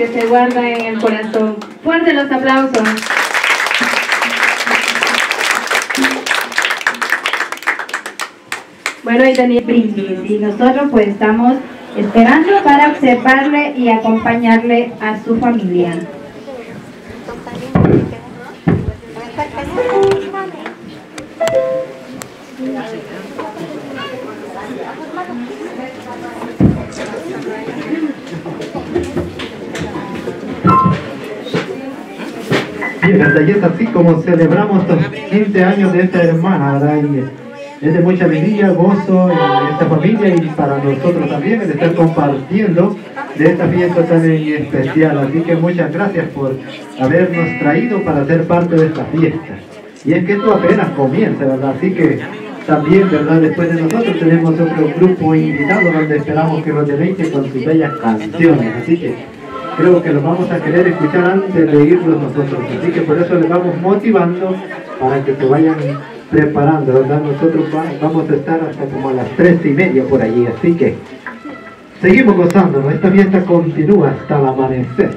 que se guarda en el corazón. Fuerte los aplausos. Bueno, y tenía brindis y nosotros pues estamos esperando para observarle y acompañarle a su familia. Bien, hasta allí es así como celebramos estos 15 años de esta hermana, ¿verdad? Y es de mucha alegría, gozo en esta familia y para nosotros también el estar compartiendo de esta fiesta tan especial. Así que muchas gracias por habernos traído para ser parte de esta fiesta. Y es que esto apenas comienza, ¿verdad? Así que también, ¿verdad? Después de nosotros tenemos otro grupo invitado donde esperamos que los deleite con sus bellas canciones. Así que creo que los vamos a querer escuchar antes de irnos nosotros. Así que por eso les vamos motivando para que se vayan preparando, ¿verdad? Nosotros vamos a estar hasta como a las 3:30 por allí. Así que seguimos gozándonos. Esta fiesta continúa hasta el amanecer.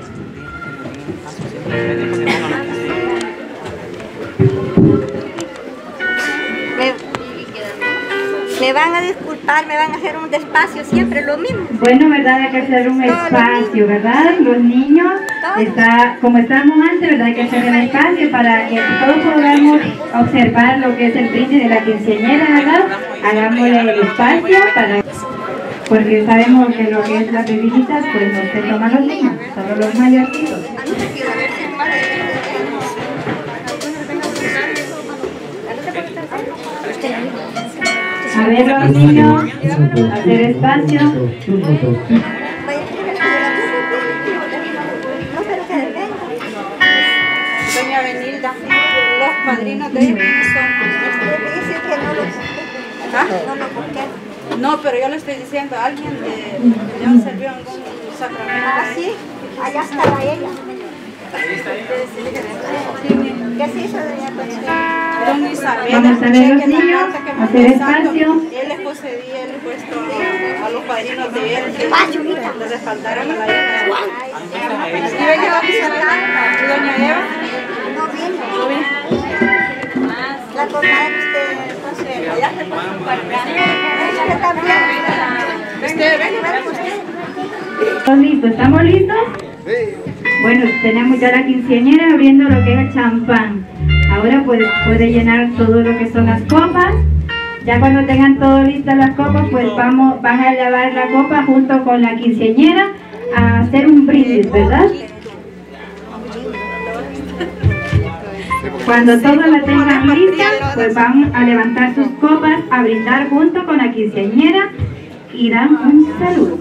Me van a disculpar, me van a hacer un despacio, siempre lo mismo. Bueno, ¿verdad? Hay que hacer un espacio, ¿verdad? Los niños, como estábamos antes, ¿verdad? Hay que hacer un espacio para que todos podamos observar lo que es el brindis de la quinceañera, ¿verdad? Hagámosle el espacio porque sabemos que lo que es las bebiditas, pues no se toman los niños, solo los mayorcitos. A ver los niños, hacer espacio. Doña Benilda, los padrinos de ellos dice que no lo... ¿Ah? No lo busqué. No, pero yo le estoy diciendo a alguien que ya sirvió algún sacramento. Ah, sí, allá estaba ella. ¿Qué se hizo, doña Benilda? Vamos a ver los niños, hacer espacio. Él les concedía el puesto a los padrinos de él que le respaldaron a la hija. ¿Y venía a visitar? ¿Y doña Eva? No vino. La comadre de Consuelo, ya se puso para acá. Ella también. ¿Listos? ¿Estamos listos? Bueno, tenemos ya la quinceañera abriendo lo que es el champán. Ahora pues puede llenar todo lo que son las copas. Ya cuando tengan todo listas las copas, pues van a llevar la copa junto con la quinceañera a hacer un brindis, ¿verdad? Cuando todos la tengan lista, pues van a levantar sus copas, a brindar junto con la quinceañera y dan un saludo.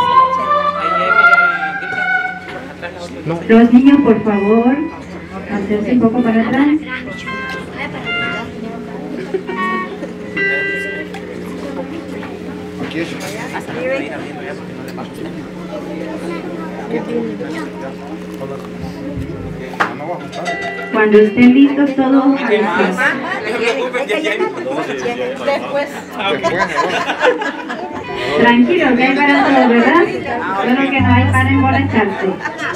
Los niños, por favor, hacerse un poco para atrás. Cuando estén listos todos, tranquilos, que hay para todos, ¿verdad? Solo que no hay para emborracharse.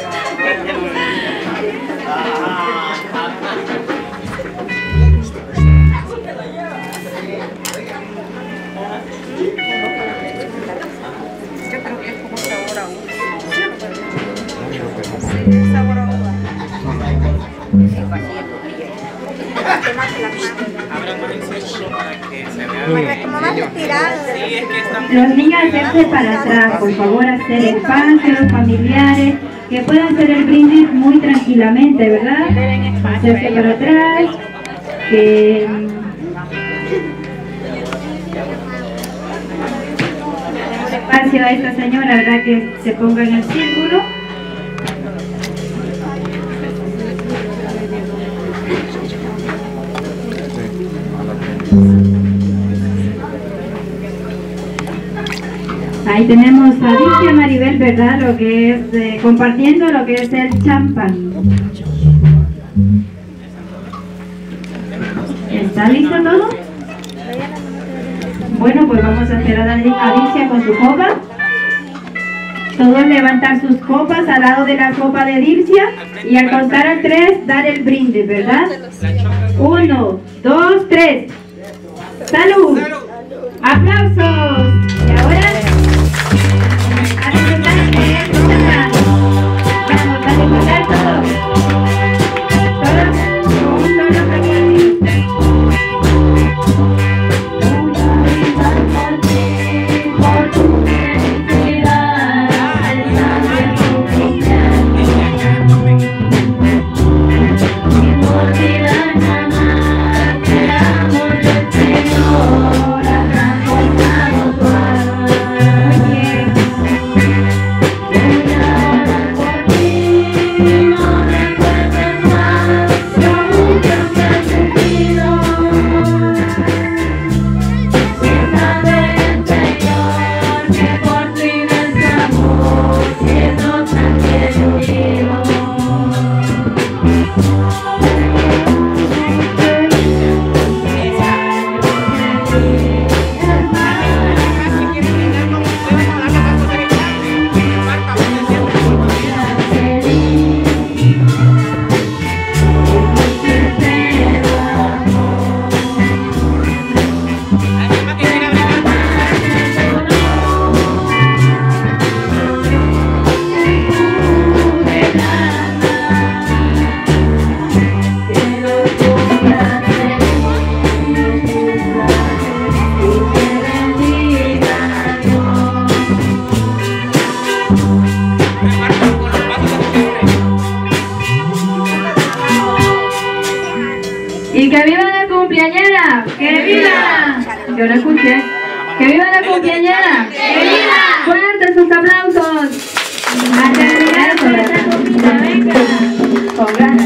Los niños hacerse para atrás, por favor, hacer espacio, los familiares, que puedan hacer el brindis muy tranquilamente, ¿verdad? Hacerse para atrás, que... espacio a esta señora, ¿verdad? Que se ponga en el círculo. Ahí tenemos a Alicia Maribel, ¿verdad? Lo que es, compartiendo lo que es el champán. ¿Está listo todo? Bueno, pues vamos a esperar a Alicia con su copa. Todos levantar sus copas al lado de la copa de Dircia y al contar al 3 dar el brindis, ¿verdad? 1, 2, 3. ¡Salud! ¡Aplausos! Y ahora a disfrutar de esto. Vamos a disfrutar todos. Todos con un solo paquete. Por tu felicidad, el santo en tu cumpleaños. Sin olvidar jamás el amor del Señor ha transformado tu alma. Voy a orar por ti, no recuerdes más lo mucho que has sufrido. Y que viva la cumpleañera, que viva. Yo no escuché. Que viva la cumpleañera, que viva. Fuertes sus aplausos. A terminar con esta copita, venga. Con ganas.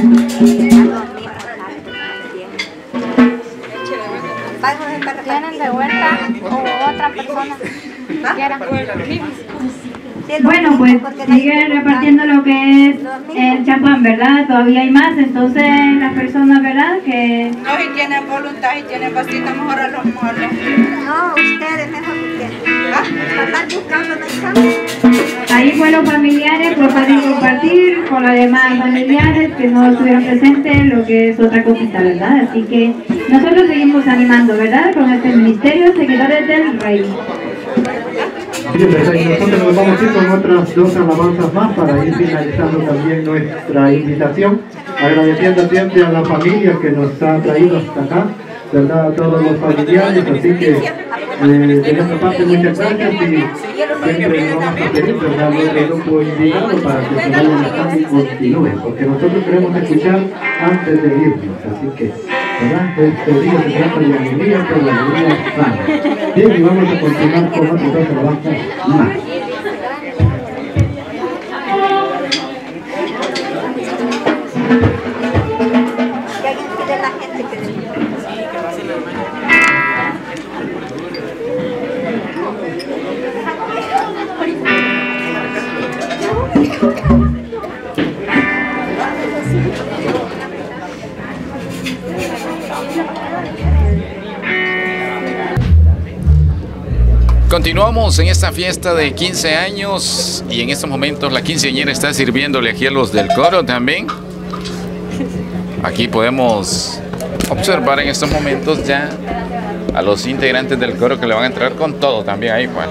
¿Tienen de vuelta o otra persona? ¿Quiera? Bueno, pues sigue repartiendo lo que es el champán, ¿verdad? Todavía hay más, entonces las personas, ¿verdad? Que... No, si tienen voluntad y tienen vasito, mejor a los molos. No, ustedes mejor que están buscando medicamentos. Ahí fueron familiares por poder compartir con los demás familiares que no estuvieron presentes, lo que es otra cosita, ¿verdad? Así que nosotros seguimos animando, ¿verdad? Con este ministerio, seguidores del Rey. Bien, nosotros nos vamos a ir con otras 2 alabanzas más para ir finalizando también nuestra invitación, agradeciendo siempre a la familia que nos ha traído hasta acá, ¿verdad? A todos los familiares, así que de nuestra parte muchas gracias y siempre nos vamos a pedir, ¿verdad? El grupo invitado para que se vayan acá y continúen, porque nosotros queremos escuchar antes de irnos, así que, ¿verdad? Este día se trata de alegría, pero la alegría sana. Bien, y vamos a continuar con otras 2 alabanzas más. Continuamos en esta fiesta de 15 años y en estos momentos la quinceañera está sirviéndole aquí a los del coro también. Aquí podemos observar en estos momentos ya a los integrantes del coro que le van a entrar con todo también ahí, pues.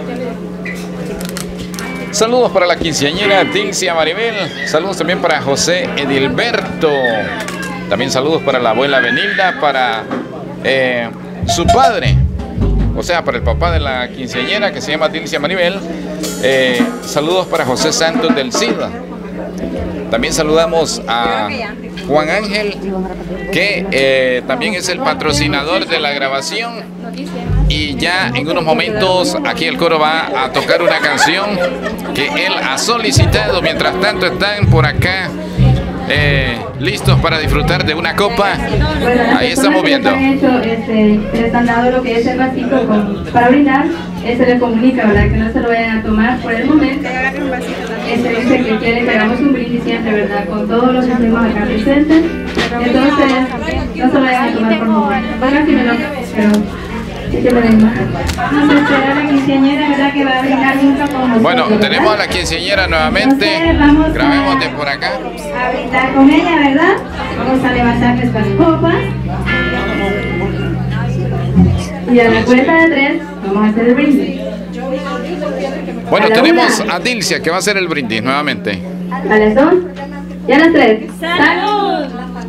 Saludos para la quinceañera Dilcia Maribel, saludos también para José Edilberto, también saludos para la abuela Benilda, para su padre, o sea, para el papá de la quinceañera que se llama Dilcia Maribel. Saludos para José Santos del SIDA. También saludamos a Juan Ángel, que también es el patrocinador de la grabación. Y ya en unos momentos aquí el coro va a tocar una canción que él ha solicitado. Mientras tanto están por acá listos para disfrutar de una copa. Ahí estamos viendo. Les han dado lo que es el vasito para brindar. Se les comunica, ¿verdad? Que no se lo vayan a tomar por el momento. Dice que quiere que hagamos un brindis siempre, ¿verdad? Con todos los que estemos acá presentes. Entonces, no se lo vayan a tomar por el momento. Pero Así que me den más. Vamos a esperar a la quinceañera, ¿verdad? Que va a brindar junto con nosotros. Bueno, tenemos a la quinceañera nuevamente. Entonces, vamos Grabemos de por acá. a brindar con ella, ¿verdad? Vamos a levantar nuestras copas. Y a la cuenta de 3 vamos a hacer el brindis. Bueno, A la tenemos una. a Dilcia que va a hacer el brindis nuevamente. A las 2 y a las 3. ¡Salud!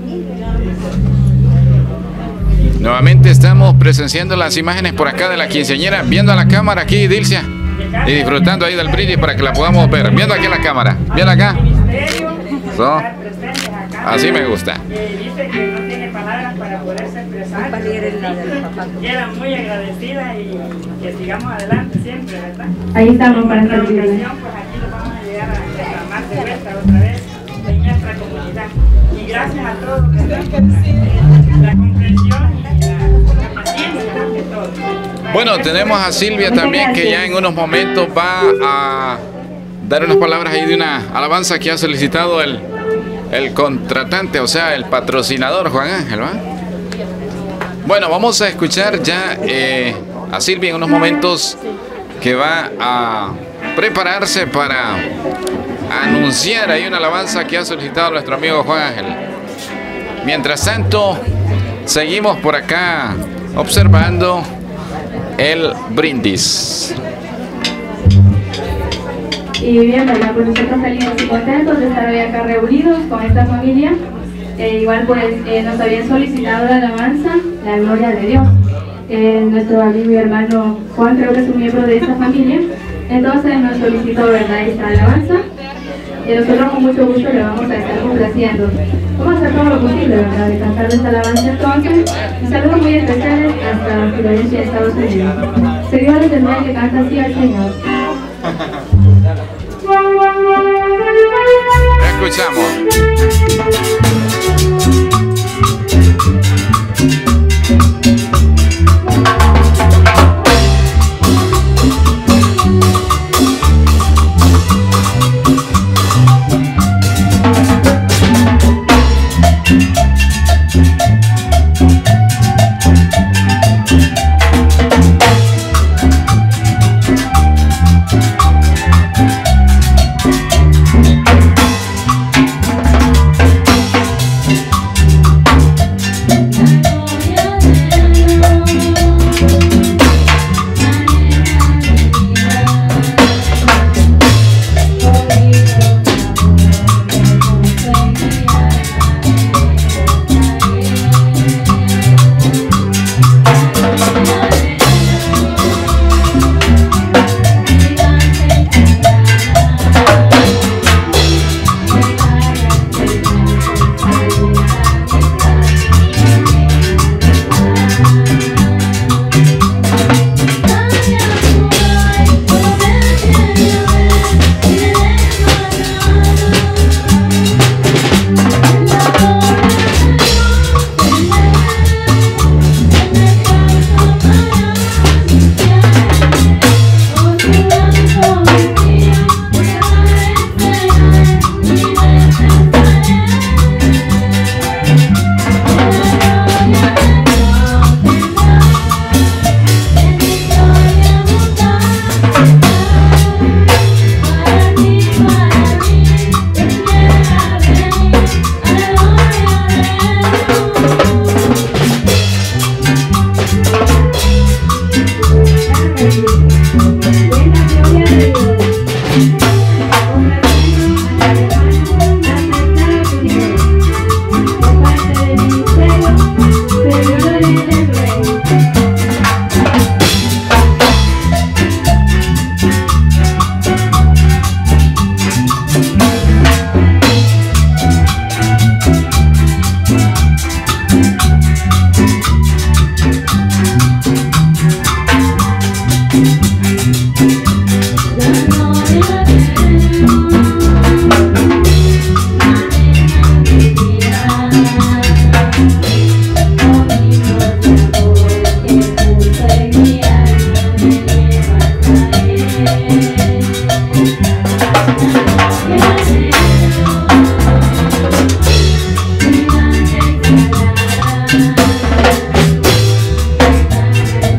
Nuevamente estamos presenciando las imágenes por acá de la quinceañera, viendo a la cámara aquí, Dilcia, y disfrutando ahí del brindis para que la podamos ver. Viendo aquí la cámara, viendo acá. So, así me gusta. Dice que no tiene palabras para poderse expresar. Queda muy agradecida y que sigamos adelante siempre, ¿verdad? Ahí estamos para En otra servirle. ocasión, pues aquí lo vamos a llegar a reclamar de vuelta otra vez en nuestra comunidad. Y gracias a todos, ¿verdad? La comprensión y la paciencia ante todo. Bueno, tenemos a Silvia también que ya en unos momentos va a dar unas palabras ahí de una alabanza que ha solicitado el contratante, o sea, el patrocinador Juan Ángel, ¿va? Bueno, vamos a escuchar ya a Silvia en unos momentos que va a prepararse para anunciar ahí una alabanza que ha solicitado nuestro amigo Juan Ángel. Mientras tanto, seguimos por acá observando el brindis. Y bien, ¿verdad? Pues nosotros felices y contentos de estar hoy acá reunidos con esta familia. Igual pues nos habían solicitado la alabanza, la gloria de Dios. Nuestro amigo y hermano Juan creo que es un miembro de esta familia. Entonces nos solicitó, ¿verdad?, esta alabanza. Y nosotros con mucho gusto le vamos a estar complaciendo. Vamos a hacer todo lo posible, ¿verdad?, de cantar esta alabanza. Entonces, un saludo muy especial hasta Filadelfia, Estados Unidos. Seguidores del rey que canta así al Señor. Escuchamos.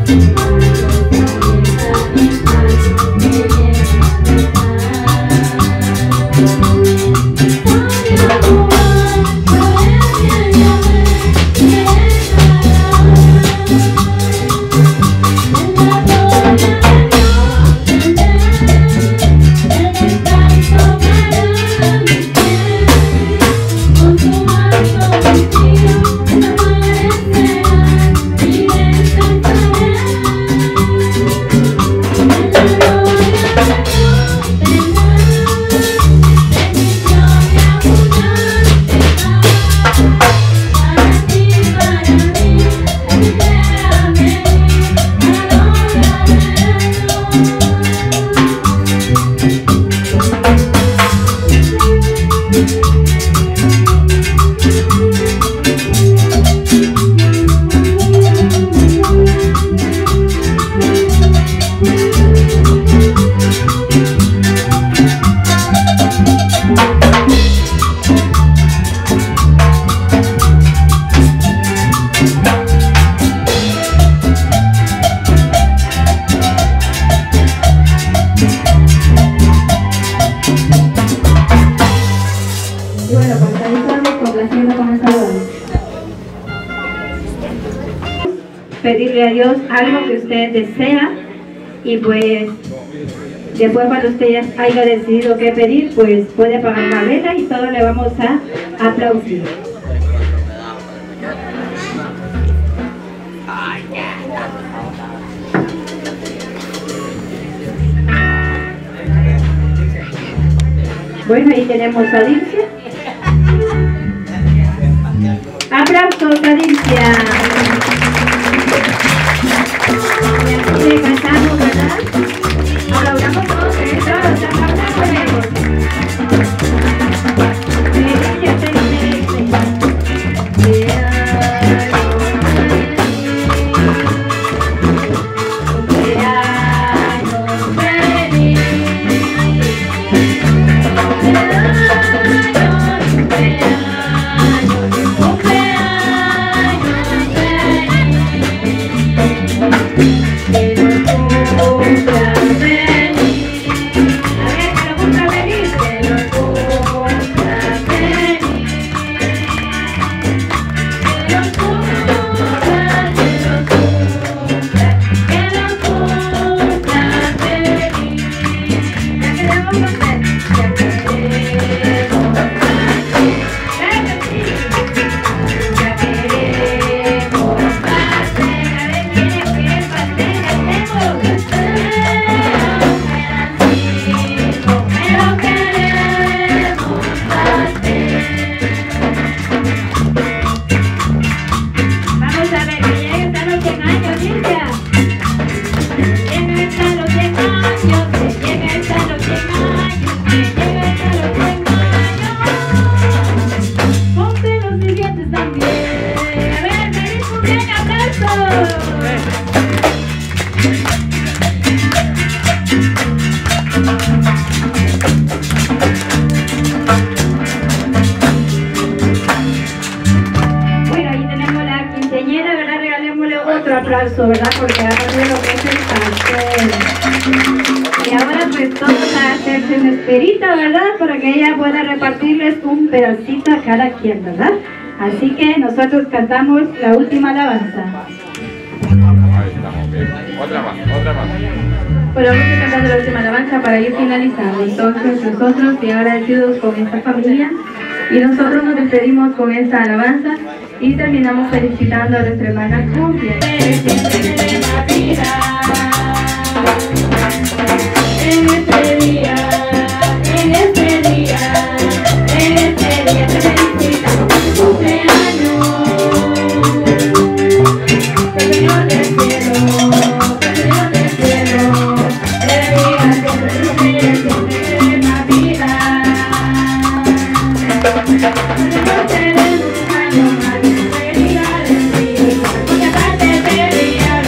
Pedirle a Dios algo que usted desea y pues después cuando usted ya haya decidido qué pedir, pues puede apagar la vela y todos le vamos a aplaudir. Bueno, ahí tenemos a Dilcia. Aplausos a Dilcia. Y le cantamos, ¿verdad? Aplaudamos todos, todos, aplaudamos. Aplauso, ¿verdad? Porque ha perdido lo que es el pastel. Y ahora pues todos a hacerse una esperita, ¿verdad? Para que ella pueda repartirles un pedacito a cada quien, ¿verdad? Así que nosotros cantamos la última alabanza. Ahí estamos bien. Otra más. Bueno, vamos a cantar la última alabanza para ir finalizando. Entonces nosotros bien agradecidos con esta familia y nosotros nos despedimos con esta alabanza y terminamos felicitando a nuestra hermana Cumbia. En este día te felicitamos por tu cumpleaños. Que el Señor del cielo, te bendiga siempre en la vida. Nosotros tenemos un año más. Felicidades, porque aparte de día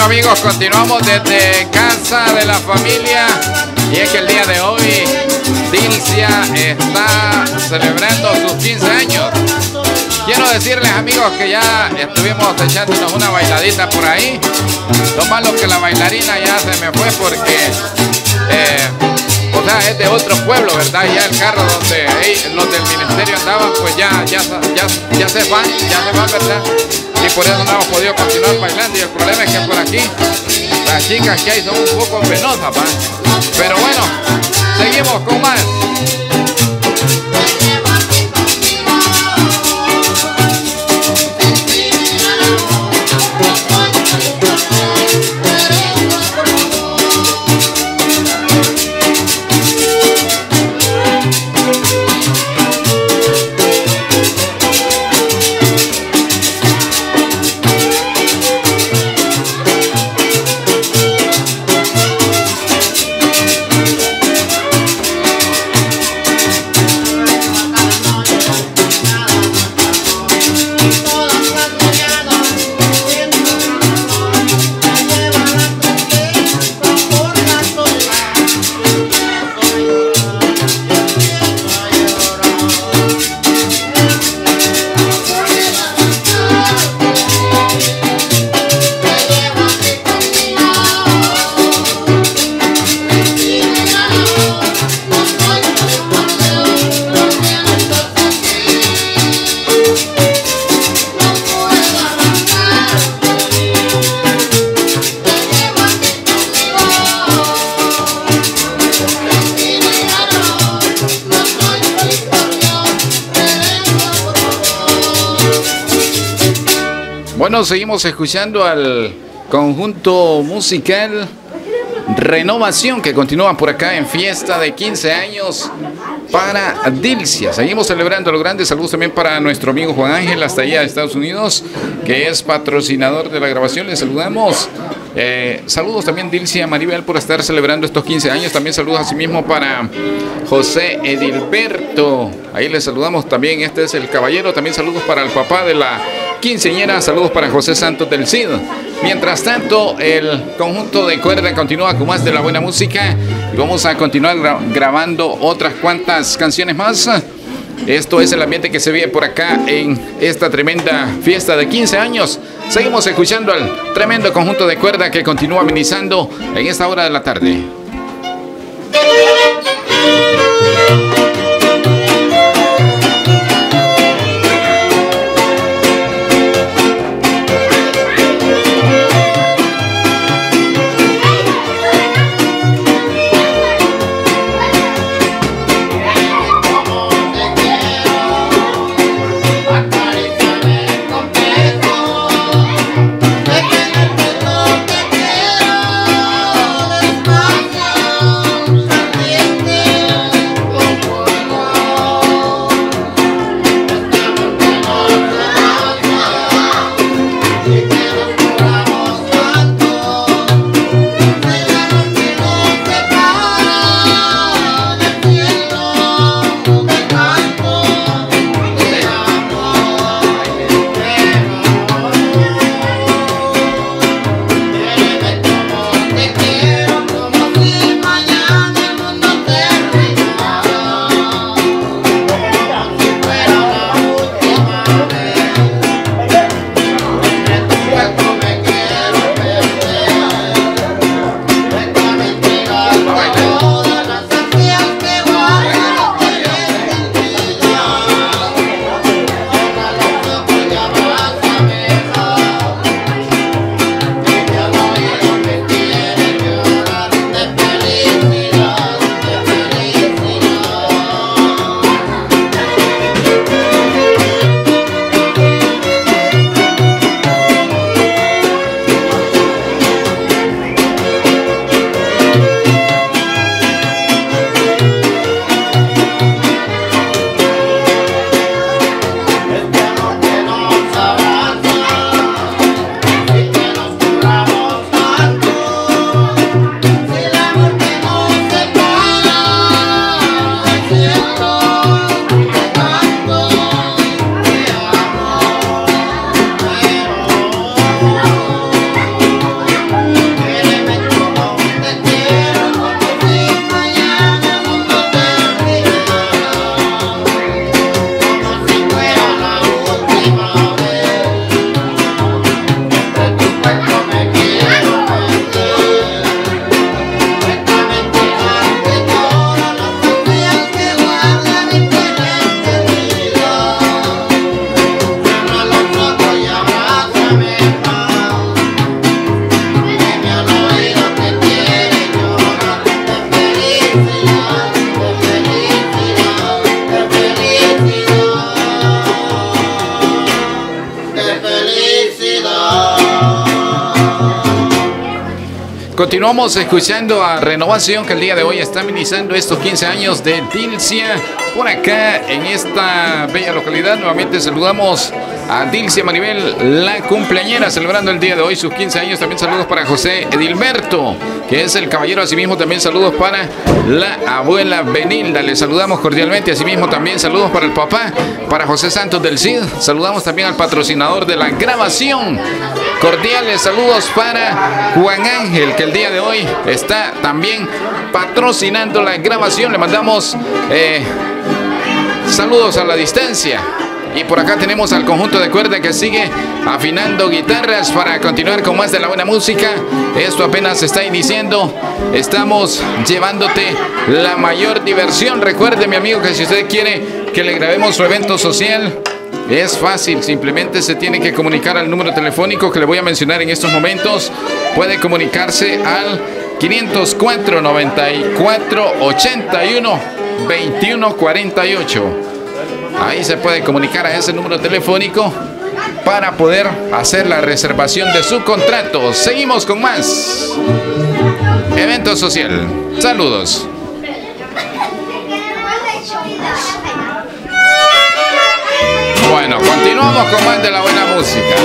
Bueno amigos, continuamos desde casa de la familia y es que el día de hoy Dilcia está celebrando sus 15 años. Quiero decirles amigos que ya estuvimos echándonos una bailadita por ahí. Lo malo que la bailarina ya se me fue porque o sea, es de otro pueblo, ¿verdad? Ya el carro donde los del ministerio andaban, pues ya se van, ¿verdad? Y por eso no hemos podido continuar bailando. Y el problema es que por aquí las chicas que hay son un poco penosas, ¿va? Pero bueno, seguimos con más. Bueno, seguimos escuchando al conjunto musical Renovación, que continúa por acá en fiesta de 15 años para Dilcia. Seguimos celebrando lo grande. Saludos también para nuestro amigo Juan Ángel, hasta allá de Estados Unidos, que es patrocinador de la grabación. Le saludamos. Saludos también Dilcia Maribel por estar celebrando estos 15 años. También saludos asimismo para José Edilberto. Ahí le saludamos también. Este es el caballero. También saludos para el papá de la quinceañera. Saludos para José Santos del Cid. Mientras tanto, el conjunto de cuerda continúa con más de la buena música y vamos a continuar grabando otras cuantas canciones más. Esto es el ambiente que se vive por acá en esta tremenda fiesta de 15 años. Seguimos escuchando al tremendo conjunto de cuerda que continúa amenizando en esta hora de la tarde. Despacio, saliente. Continuamos escuchando a Renovación, que el día de hoy está amenizando estos 15 años de Dilcia por acá en esta bella localidad. Nuevamente saludamos a Dilcia Maribel, la cumpleañera, celebrando el día de hoy sus 15 años. También saludos para José Edilberto, que es el caballero. Asimismo también saludos para la abuela Benilda, le saludamos cordialmente. Asimismo también saludos para el papá, para José Santos del Cid. Saludamos también al patrocinador de la grabación. Cordiales saludos para Juan Ángel, que el día de hoy está también patrocinando la grabación. Le mandamos saludos a la distancia. Y por acá tenemos al conjunto de cuerda que sigue afinando guitarras para continuar con más de la buena música. Esto apenas se está iniciando. Estamos llevándote la mayor diversión. Recuerde, mi amigo, que si usted quiere que le grabemos su evento social, es fácil. Simplemente se tiene que comunicar al número telefónico que le voy a mencionar en estos momentos. Puede comunicarse al 504 94 81 21 48. Ahí se puede comunicar a ese número telefónico para poder hacer la reservación de su contrato. Seguimos con más evento social. Saludos. Bueno, continuamos con más de la buena música.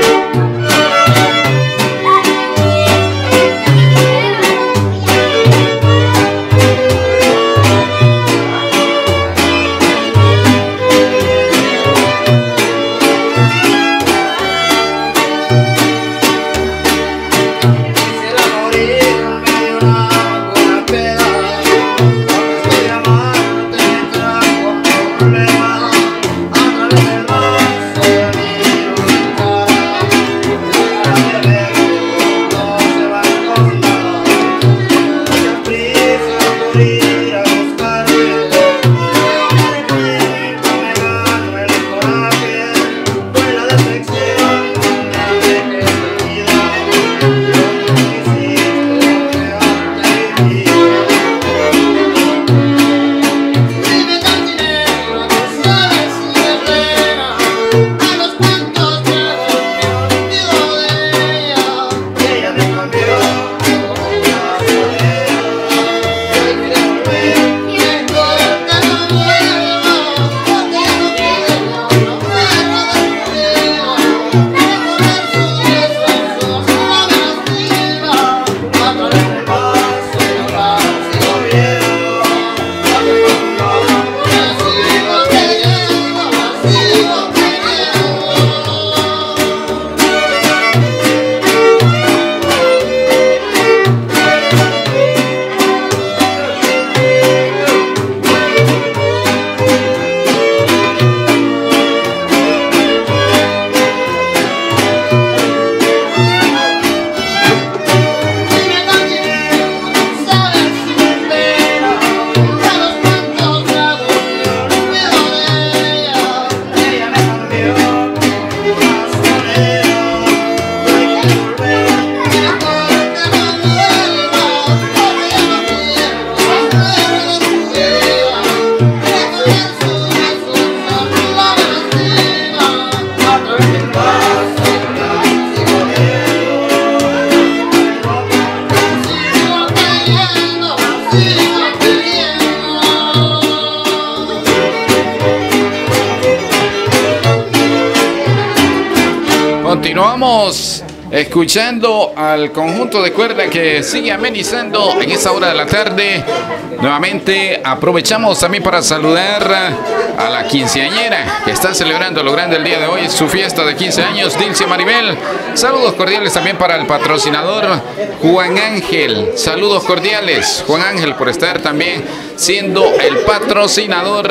Continuamos escuchando al conjunto de cuerda que sigue amenizando en esta hora de la tarde. Nuevamente aprovechamos también para saludar a la quinceañera que está celebrando lo grande el día de hoy, su fiesta de 15 años, Dilcia Maribel. Saludos cordiales también para el patrocinador Juan Ángel. Saludos cordiales, Juan Ángel, por estar también siendo el patrocinador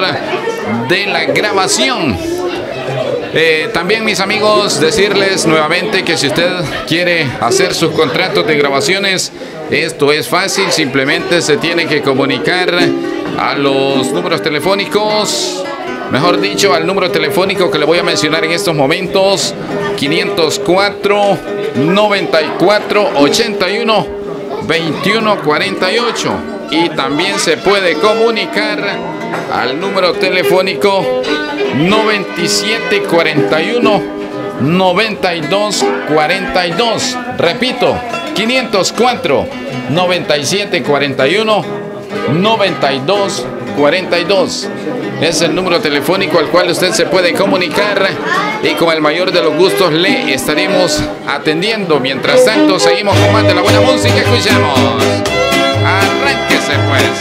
de la grabación. También, mis amigos, decirles nuevamente que si usted quiere hacer sus contratos de grabaciones, esto es fácil. Simplemente se tiene que comunicar a los números telefónicos, mejor dicho, al número telefónico que le voy a mencionar en estos momentos: 504 94 81 21 48. Y también se puede comunicar al número telefónico 9741 9242. Repito, 504 9741 9242. Es el número telefónico al cual usted se puede comunicar y con el mayor de los gustos le estaremos atendiendo. Mientras tanto, seguimos con más de la buena música. Escuchemos. Arránquese pues.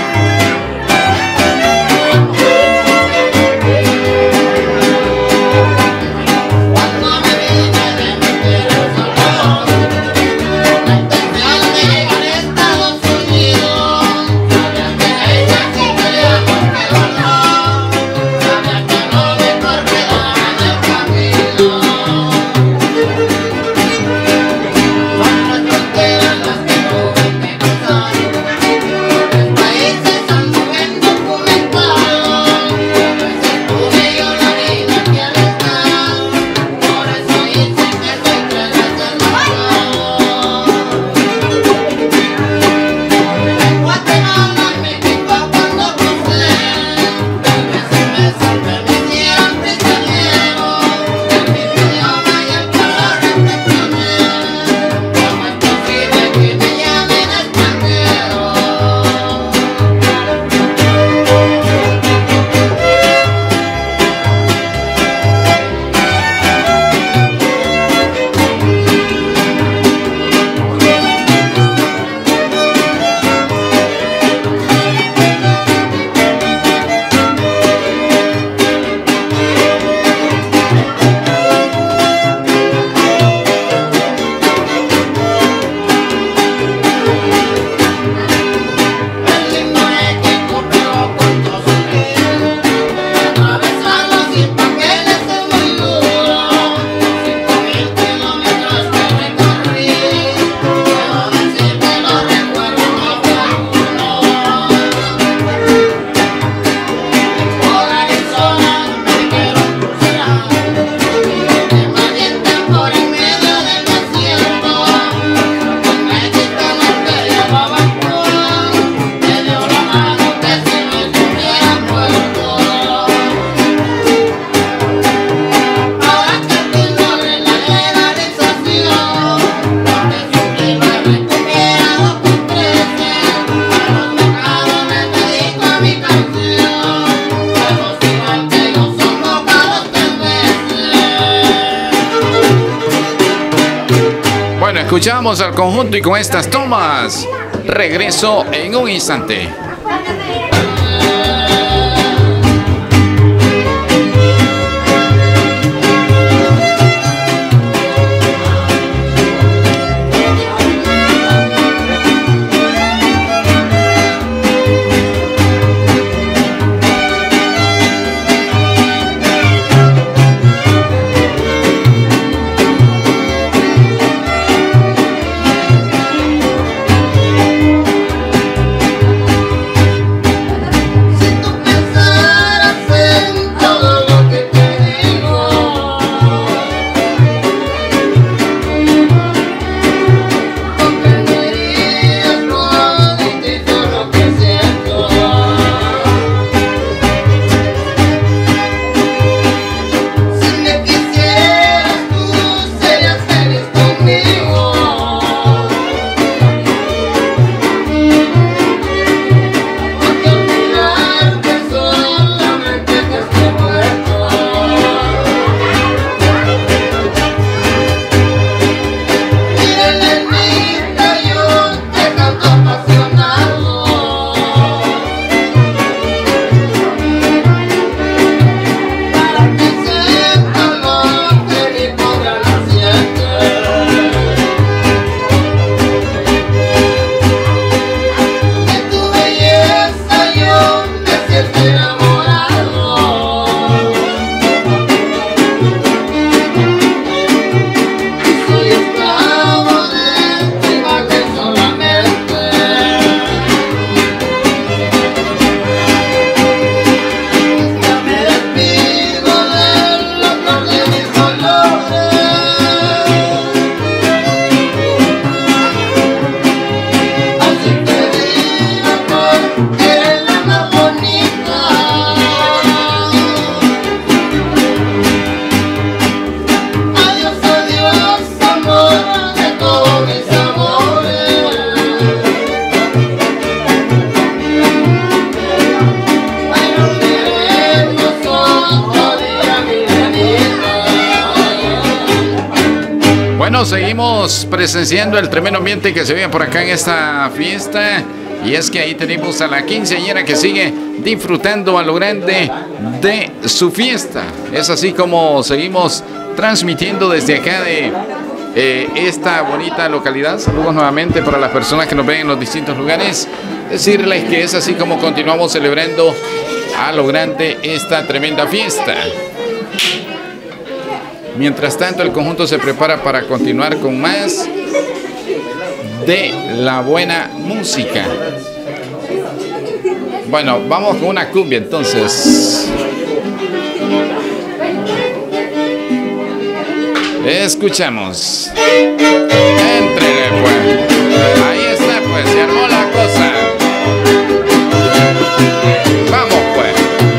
Escuchamos al conjunto y con estas tomas regreso en un instante. Bueno, seguimos presenciando el tremendo ambiente que se ve por acá en esta fiesta. Y es que ahí tenemos a la quinceañera que sigue disfrutando a lo grande de su fiesta. Es así como seguimos transmitiendo desde acá de esta bonita localidad. Saludos nuevamente para las personas que nos ven en los distintos lugares. Decirles que es así como continuamos celebrando a lo grande esta tremenda fiesta. Mientras tanto, el conjunto se prepara para continuar con más de la buena música. Bueno, vamos con una cumbia entonces. Escuchamos. Entrele pues. Ahí está pues, se armó la cosa. Vamos pues.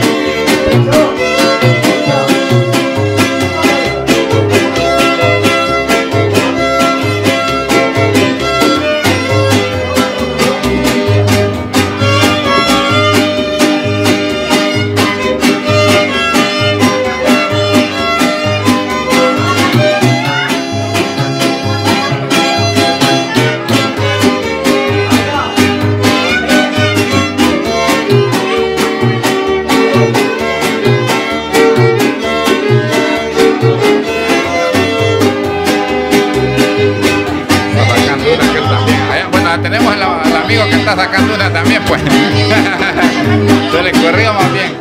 Tenemos al amigo que está sacando una también, pues. Se le corrió más bien.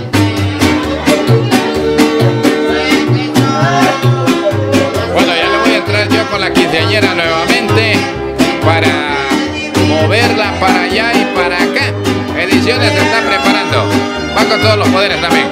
Bueno, ya le voy a entrar yo con la quinceañera nuevamente para moverla para allá y para acá. Ediciones se está preparando. Va con todos los poderes también.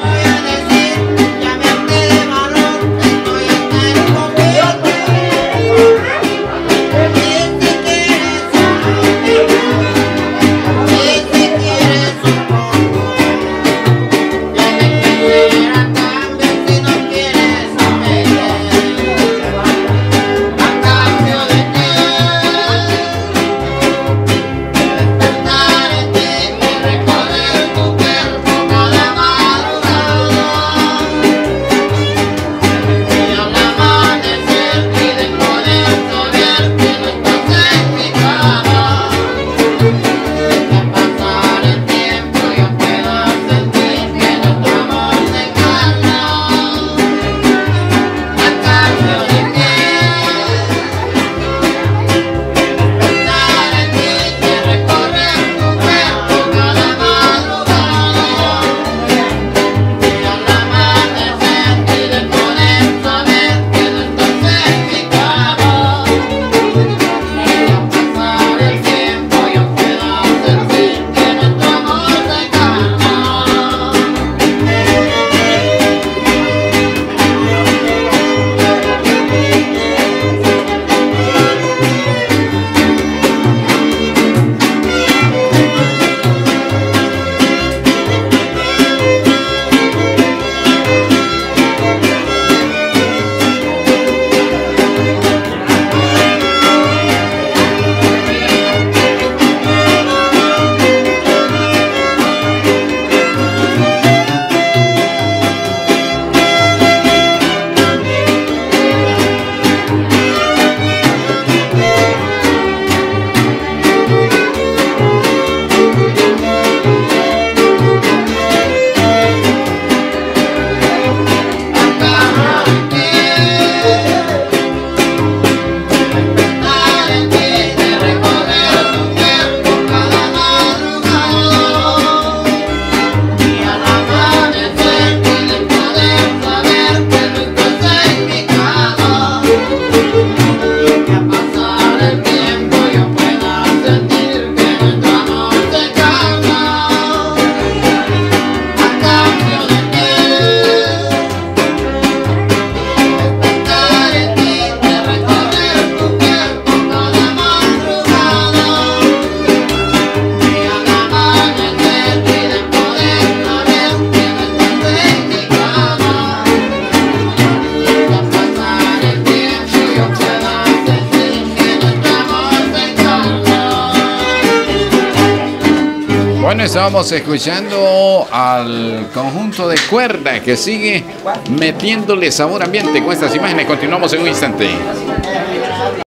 Estábamos escuchando al conjunto de cuerda que sigue metiéndole sabor ambiente con estas imágenes. Continuamos en un instante.